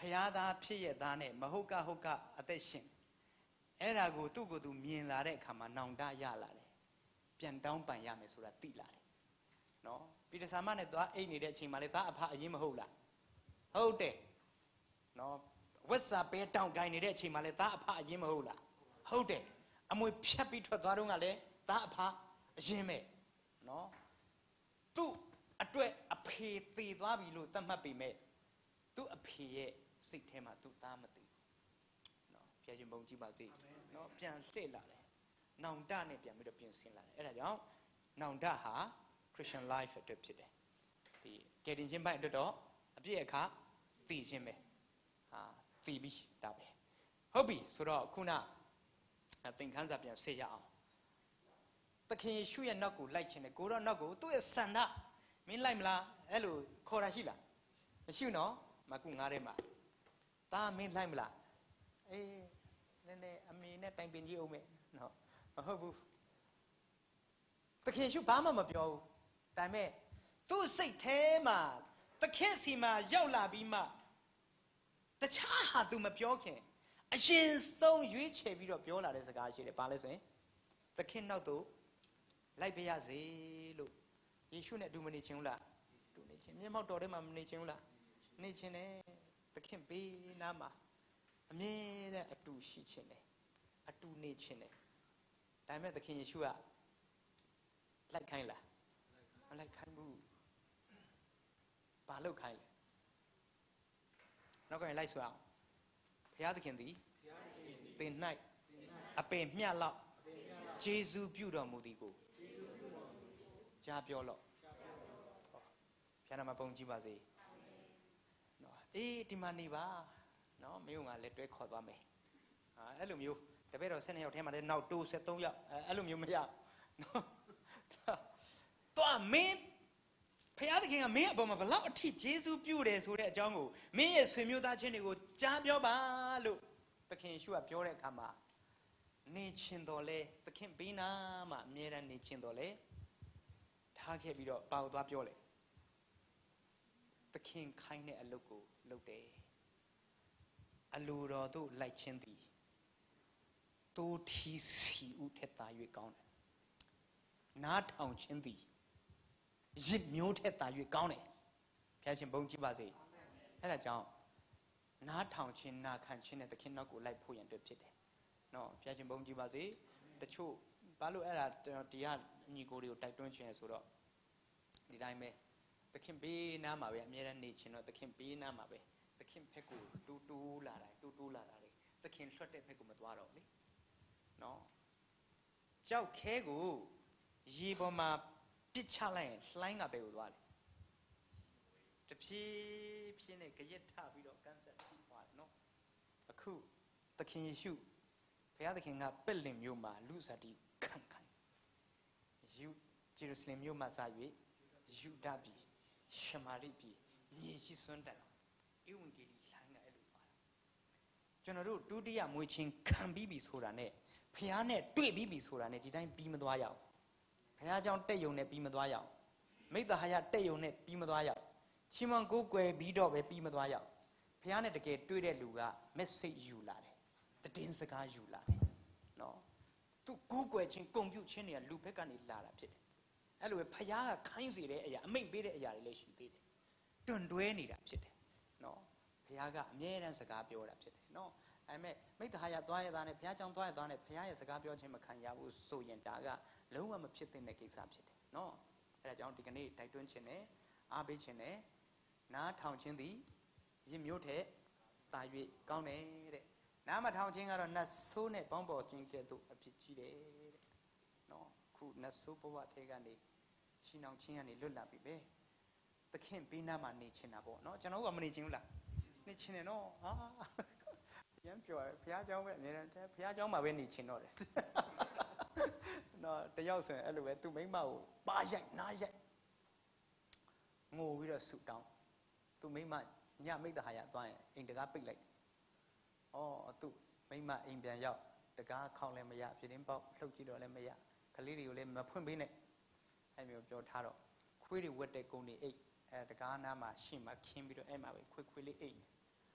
ဖျားသားဖြစ်ရသားနဲ့မဟုတ်ကဟုတ်ကအသက်ရှင်အဲ့ဒါကိုသူ့ကိုယ်သူမြင်လာတဲ့အခါမှာနောင်တရလာတယ်ပြန်တောင်းပန်ရမယ်ဆိုတာသိလာတယ်နော်ပိဋကစာမနဲ့သွားအိတ်နေတဲ့အချိန်မှာလေသားအဖအရင်မဟုတ်လားဟုတ်တယ်နော်ဝက်စာပဲတောင်းကိုင်းနေတဲ့အချိန်မှာလေသားအဖအရင်မဟုတ်လားဟုတ်တယ်အမွေဖြတ်ပြီးထွက်သွားတော့ကလည်းသားအဖအရင်ပဲနော်သူ့အတွက်အဖေသေသွားပြီလို့သတ်မှတ်ပေမဲ့သူ့အဖေရဲ့စိတ်ထဲမှာသူ့သားမသိဘူးနော်ဖျားရှင်ဘုံကြည့်ပါစေနော်ပြန်လှည့်လာတယ်နောင်တနဲ့ပြန်ပြီးတော့ပြင်ဆင်လာတယ်အဲ့ဒါကြောင့်နောင်တဟာ Christian life အတွက်ဖြစ်တယ်ဒီကယ်တင်ခြင်းပိုင်းအတွက်တော့အပြည့်အခါသိခြင်းပဲဟာသိပြီးဒါပဲဟုတ်ပြီဆိုတော့ခုနသင်ခန်းစာပြန်ဆေးရအောင်သခင်ယေရှုရဲ့နောက်ကိုလိုက်ခြင်းနဲ့ကိုတော့နောက်ကိုသူ့ရဲ့ဆန္ဒမင်းလိုက်မလားအဲ့လိုခေါ်တာရှိလားမရှိဘူးနော်မကုငါးထဲမှာဒါမင်းလိုက်မလားအေးနည်းနည်းအမေနဲ့တိုင်ပင်ကြည့်အောင်မယ်နော်မဟုတ်ဘူးသခင်ယေရှုဘာမှမပြောဘူးဒါပေမဲ့သူ့စိတ်ထဲမှာသခင်စီမှာရောက်လာပြီးမှတခြားဟာသူမပြောခင်အရင်ဆုံးရွေးချယ်ပြီးတော့ပြောလာတဲ့စကားရှိတယ်ဘာလဲဆိုရင်သခင်နောက်သို့လိုက်ပြရစေလို့ယေရှုနဲ့အတူမနေခြင်းဘူးလားအတူနေခြင်းမျက်မှောက်တော်ထဲမှာမနေခြင်းဘူးလားနေခြင်းနဲ့သခင်ဘေးနားမှာအမြဲတမ်းအတူရှိခြင်းနဲ့အတူနေခြင်းနဲ့ဒါပေမဲ့သခင်ယေရှုကလိုက်ခိုင်းလားမလိုက်ခိုင်းဘူးဘာလုပ်ခိုင်းလဲနောက်ကရင်လိုက်ဆိုအောင်ဘုရားသခင်သည်သင်၌အပင်မြတ်လောက်ဂျေဇုပြုတော်မူသည်ကိုကြားပြောလို့ဘုရားနာမပုံကြည့်ပါစေနော်အေးဒီမှာနေပါနော်မင်းကလည်းတွဲခေါ်သွားမယ်ဟာအဲ့လိုမျိုးတပည့်တော်ဆယ်နှစ်ယောက်ထဲမှာလည်းနောက်တိုးဆက်သုံးယောက်အဲ့လိုမျိုးမရနော်တော့မင်းဖခင်သခင်ကမင်းအပေါ်မှာဘလောက်အထိဂျေဇုပြုတယ်ဆိုတဲ့အကြောင်းကိုမင်းရဲ့ဆွေမျိုးသားချင်းတွေကိုကြားပြောပါလို့သခင်ယေရှုကပြောတဲ့အခါမှာနေချင်းတော်လဲသခင်ဘေးနာမှာအမြဲတမ်းနေချင်းတော်လဲထားခဲ့ပြီးတော့ဘာကိုသွားပြောလဲသခင်ခိုင်းတဲ့အလုပ်ကိုလုပ်တယ်အလိုတော်တို့လိုက်ချင်းသည်တိုးထီးစီဥထက်သာ၍ကောင်းတယ်နားထောင်ချင်းသည်ရစ်မျိုးထက်သာ၍ကောင်းတယ်ဘုရားရှင်ဘုန်းကြီးပါစေအဲ့ဒါကြောင့်နားထောင်ခြင်းနာခံခြင်းနဲ့သခင်နောက်ကိုလိုက်ဖို့ရန်အတွက်ဖြစ်တယ်နော်ဘုရားရှင်ဘုန်းကြီးပါစေတချို့ဘာလို့အဲ့ဒါဒီကညီကိုတွေကိုတိုက်တွန်းခြင်းလဲဆိုတော့ဒီတိုင်းပဲသခင်ဘေးနားမှာပဲအမြဲတမ်းနေခြင်းတော့သခင်ဘေးနားမှာပဲသခင်ဖက်ကိုတူးတူးလာတာတူးတူးလာတာလေသခင်လွှတ်တဲ့ဖက်ကိုမသွားတော့လေနော်ကြောက်ခဲကိုရေပေါ်မှာပစ်ချလိုက်ရင်လှိုင်းကဘယ်ကိုသွားလဲတဖြည်းဖြည်းနဲ့ကြရက်ထပြီးတော့ကန်ဆက်ထိသွားတယ်နော်အခုသခင်ယေရှုဘုရားသခင်ကပက်လင်မြို့မှာလူစားတီခံခိုင်းယူဂျေရုဆလင်မြို့မှာစ၍ယူဒာပြည်ရှမာရိပြည်မြေရှိစွန်းတန်ဧဝံဂေလိလှိုင်းကအဲ့လိုသွားတာကျွန်တော်တို့ဒုတိယမွေးချင်းခံပြီးပြီဆိုတာနဲ့ဘုရားနဲ့တွေ့ပြီးပြီဆိုတာနဲ့ဒီတိုင်းပြီးမသွားရအောင်ဘုရားကြောင့်တက်ယုံနဲ့ပြီးမသွားရအောင်မိတ္တဟာယတက်ယုံနဲ့ပြီးမသွားရအောင်ချီးမွမ်းကိုးကွယ်ပြီးတော့ပဲပြီးမသွားရအောင်ဘုရားနဲ့တကယ်တွေ့တဲ့လူက message ယူလာတယ်တည်င်းစကားယူလာတယ်နော်သူကိုးကွယ်ခြင်းဂုဏ်ပြုခြင်းတွေကလူဘက်ကနေလာတာဖြစ်တယ်အဲ့လိုပဲဘုရားကခိုင်းစေတဲ့အရာအမိန့်ပေးတဲ့အရာတွေလည်းရှိသေးတယ်တွန်တွဲနေတာဖြစ်တယ်နော်ဘုရားကအမြဲတမ်းစကားပြောတာဖြစ်တယ်နော်အဲ့မဲ့မိတ္တဟာယသွားရတာနဲ့ဘုရားကြောင့်သွားရတာနဲ့ဘုရားရဲ့စကားပြောခြင်းမခံရဘူးဆိုရင်ဒါကလုံးဝမဖြစ်သင့်တဲ့ကိစ္စဖြစ်တယ်နော်အဲ့ဒါကြောင့်ဒီကနေ့တိုက်တွန်းခြင်းနဲ့အားပေးခြင်းနဲ့နားထောင်ခြင်းသည်ရစ်မျိုးထက်သာ၍ကောင်းတယ်တဲ့နားမထောင်ခြင်းကတော့နတ်ဆိုးနဲ့ပေါင်းပေါ်ခြင်းကဲ့သို့အဖြစ်ကြီးတယ်တဲ့နော်ခုနတ်ဆိုးဘဝထဲကနေရှင်းအောင်ခြင်းကနေလွတ်လာပြီပဲသခင်ပေးနာမှာနေခြင်းတာပေါ့နော်ကျွန်တော်ကမနေခြင်းဘူးလားနေခြင်းတယ်နော်ဟာရမ်းပြောဘုရားကျောင်းပဲအများတန်းဘုရားကျောင်းမှာပဲနေခြင်းတော့တယ်နော်တယောက်ဆိုရင်အဲ့လိုပဲသူ့မိန်းမကိုပါရိုက်နားရိုက်ငိုပြီးတော့ဆူတောင်းသူ့မိန်းမညမိတ္တဟာယသွားရင်အိမ်တကားပိတ်လိုက်ဩသူ့မိန်းမအိမ်ပြန်ရောက်တကားခေါင်းလည်းမရပြတင်းပေါက်လှုပ်ကြည့်တော့လည်းမရကလေးတွေကိုလည်းမဖွင့်ပေးနဲ့အဲ့မျိုးပြောထားတော့ခွေးတွေဝက်တဲ့ကုန်းတွေအိတ်အဲတကားနားမှာရှင်းမှခင်းပြီးတော့အဲ့မှာပဲခွေးခွေးလေးအိတ်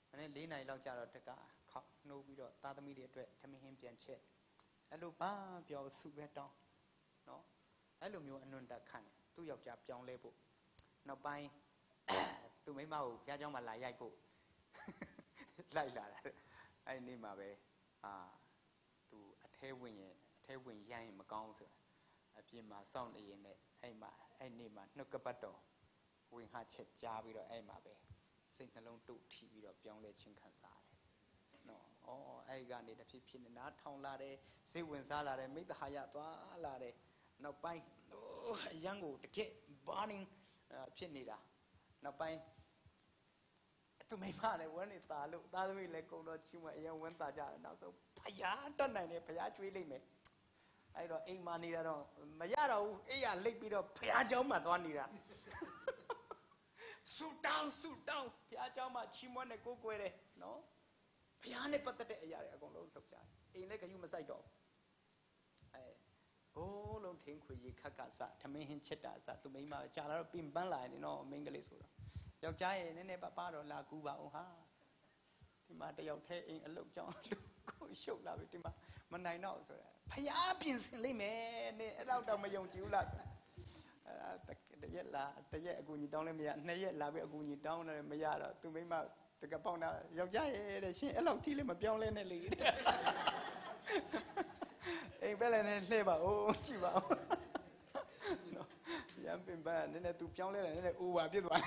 မနေ့လေးနိုင်လောက်ကြတော့တကခေါက်နှိုးပြီးတော့သားသမီးတွေအတွက်ထမင်းဟင်းပြန်ချက်အဲ့လိုဘာပြောစုပဲတောင်းနော်အဲ့လိုမျိုးအနွန်တက်ခံတယ်သူ့ယောက်ျားပြောင်းလဲဖို့နောက်ပိုင်းသူမိမကိုဘုရားကျောင်းမှာလာရိုက်ဖို့လိုက်လာတာအဲ့ဒီမှာပဲအာသူအထဲဝင်ရင်အထဲဝင်ရိုင်းရင်မကောင်းဆိုတာအပြင်မှာစောင့်နေရင်လည်းအဲ့မှာအဲ့နေ့မှာနှုတ်ကပတ်တော်ဝင်ဟာချက်ကြားပြီးတော့အဲ့မှာပဲစိတ်နှလုံးတုတ်ထီပြီးတော့ပြောင်းလဲခြင်းခံစားရတယ်နော်ဩအဲ့ကနေတဖြစ်ဖြစ်နားထောင်လာတယ်စိတ်ဝင်စားလာတယ်မိတ္တဟာယသွားလာတယ်နောက်ပိုင်းအရန်ကိုတကယ် burning ဖြစ်နေတာနောက်ပိုင်းသူမိမလည်းဝမ်းနေတာလို့သားသမီးလည်းကုံတော်ချီးမွမ်းအရင်ဝမ်းသာကြတယ်နောက်ဆုံးဖယားတတ်နိုင်တယ်ဖယားကျွေးလိုက်မယ်အဲ့တော့အိမ်မှာနေတာတော့မရတော့ဘူးအိမ်ရလိတ်ပြီးတော့ဖယားเจ้าမှာသွားနေတာဆူတောင်းဆူတောင်းဖယားเจ้าမှာချီးမွမ်းနဲ့ကိုးကွယ်တယ်နော်ဖယားနဲ့ပတ်သက်တဲ့အရာတွေအကုန်လုံးလုပ်ကြတယ်အိမ်လည်းခယူမဆိုင်တော့အဲဘိုးလုံးထင်းခွေရေခက်ကစထမင်းဟင်းချက်တာစသူမိမကြာလာတော့ပင်ပန်းလာနေနော်မင်းကလေးဆိုတော့ယောက်ျားရဲ့နည်းနည်းပါပါတော့လာကူပါအောင်ဟာဒီမှာတယောက်တည်းအိမ်အလုပ်ကြောင်းကိုရှုပ်လာပြီဒီမှာမနိုင်တော့ဆိုတော့ဖျားပြင်ဆင်လိုက်မယ်နင်အဲ့တော့တော့မယုံကြည်ဘူးလားအဲတရက်လာတရက်အကူကြီးတောင်းလည်းမရနှစ်ရက်လာပြီးအကူကြီးတောင်းတယ်မရတော့သူမိမတကပေါင်းတာယောက်ျားရဲ့တဲ့ရှင်အဲ့လောက်ထိလည်းမပြောင်းလဲနဲ့လေအိမ်ပဲလည်းနဲ့လှည့်ပါဦးကြည့်ပါဦးနော်ရမ်းပင်ပန်းနည်းနည်း तू ပြောင်းလဲတယ်နည်းနည်း over ပြစ်သွား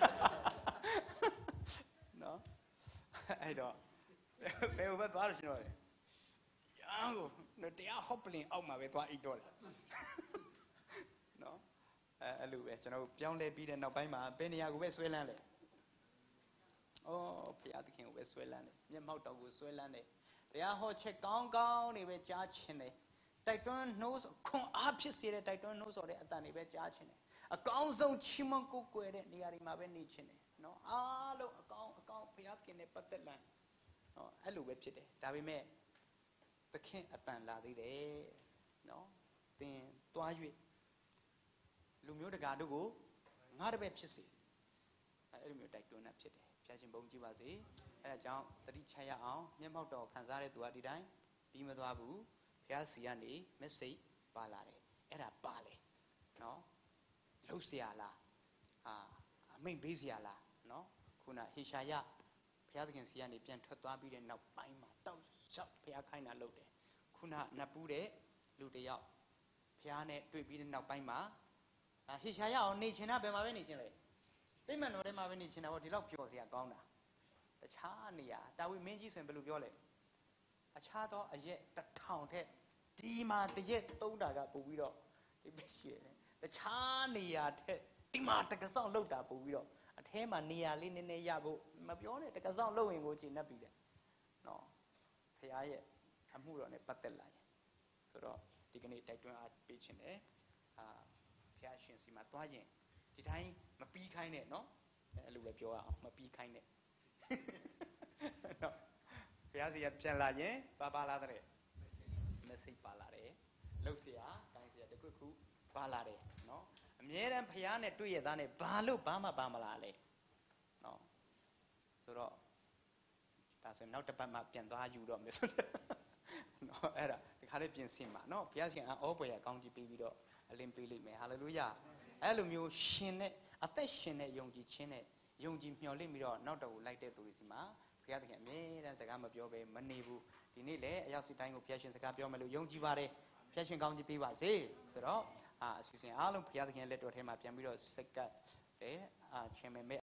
နော်အဲ့တော့ဘယ်ဘက်သွားလို့ကျွန်တော်လေရမ်းကိုတရားဟော့ပလင်အောက်မှာပဲသွားအိတ်တော့တယ်နော်အဲအဲ့လိုပဲကျွန်တော်ပြောင်းလဲပြီးတဲ့နောက်ပိုင်းမှာဘယ်နေရာကိုပဲဆွဲလန်းလဲအော်ဘုရားသခင်ကိုပဲဆွဲလန်းတယ်မျက်မှောက်တော်ကိုဆွဲလန်းတယ်တရားဟောချက်ကောင်းကောင်းတွေပဲကြားချင်တယ်တိုက်တွန်းနှိုးဆော်ခွန်အားဖြစ်စေတဲ့တိုက်တွန်းနှိုးဆော်တဲ့အတန်တွေပဲကြားချင်တယ်အကောင်းဆုံးချီးမွမ်းကိုးကွယ်တဲ့နေရာတွေမှာပဲနေချင်တယ်နော်အားလုံးအကောင်းအကောင်းဘုရားခင်နဲ့ပတ်သက်လန်းနော်အဲ့လိုပဲဖြစ်တယ်ဒါပေမဲ့သခင်အတန်လာသေးတယ်နော်သင်သွား၍လူမျိုးတကာတို့ကိုငါတပည့်ဖြစ်စေအဲ့လိုမျိုးတိုက်တွန်းတာဖြစ်တယ်ဘုရားရှင်ဘုန်းကြီးပါစေအဲ့ဒါကြောင့်တတိချရအောင်မျက်မှောက်တော်ခံစားတဲ့သူကဒီတိုင်းပြီးမသွားဘူးဘုရားစီကနေ message ပါလာတယ်အဲ့ဒါပါလေနော်လှုပ်เสียလားအာအမိန်ပေးเสียလားနော်ခုနဟေရှာယဘုရားသခင်စီကနေပြန်ထွက်သွားပြီးတဲ့နောက်ပိုင်းမှာတောက်လျှောက်ဘုရားခိုင်းတာလုပ်တယ်ခုနနတ်ပူးတဲ့လူတယောက်ဘုရားနဲ့တွေ့ပြီးတဲ့နောက်ပိုင်းမှာဟေရှာယအောင်နေချင်တာဘယ်မှာပဲနေချင်လဲတိမ္မန်တော်ထဲမှာပဲနေချင်တာပေါ့ဒီလောက်ပျော်เสียကောင်းတာတခြားနေရာတာဝိမင်းကြီးဆိုရင်ဘယ်လိုပြောလဲအခြားသောအရက်တစ်ထောင်ထက်ဒီမှာတရက်သုံးတာကပို့ပြီးတော့ဒီပဲရှိတယ်တခြားနေရာထက်ဒီမှာတကစောင့်လောက်တာပို့ပြီးတော့အထဲမှာနေရာလေးနည်းနည်းရဖို့မပြောနဲ့တကစောင့်လောက်ရင်ကိုကျင့်တတ်ပြီတဲ့နော်ဖခင်ရဲ့အမှုတော်နဲ့ပတ်သက်လာရင်ဆိုတော့ဒီကနေ့တိုက်တွန်းအားပေးခြင်းတယ်အာဖခင်ရှင်စီမှာသွားရင်ဒီတိုင်းမပြီးခိုင်းနဲ့နော်အဲ့လိုပဲပြောရအောင်မပြီးခိုင်းနဲ့နော်ဘုရားစီကပြန်လာရင်ပါပါလာတဲ့ message ပါလာတယ်လှုပ်เสียတိုင်းเสียတခုခုပါလာတယ်နော်အမြဲတမ်းဘုရားနဲ့တွေ့ရသားနဲ့ဘာလို့ဘာမှပါမလာလဲနော်ဆိုတော့ဒါဆိုနောက်တစ်ပတ်မှပြန်သွားယူတော့မယ်ဆိုတော့နော်အဲ့ဒါဒီခါလေးပြင်ဆင်ပါနော်ဘုရားရှင်အောပွဲရကောင်းကြီးပေးပြီးတော့အလင်းပေးလိမ့်မယ်ဟာလေလုယာအဲ့လိုမျိုးရှင်တဲ့အသက်ရှင်တဲ့ယုံကြည်ခြင်းနဲ့ယုံကြည်မျှော်လင့်ပြီးတော့နောက်တော်ကိုလိုက်တဲ့သူတွေစီမှာဘုရားသခင်အမြဲတမ်းစကားမပြောဘဲမနေဘူးဒီနေ့လည်းအရောက်စီတိုင်းကိုဘုရားရှင်စကားပြောမယ်လို့ယုံကြည်ပါတယ်ဘုရားရှင်ကောင်းချီးပေးပါစေဆိုတော့အာအစီအစဉ်အားလုံးဘုရားသခင်လက်တော်ထဲမှာပြန်ပြီးတော့စက္ကတ်တယ်အာချင်းမဲ့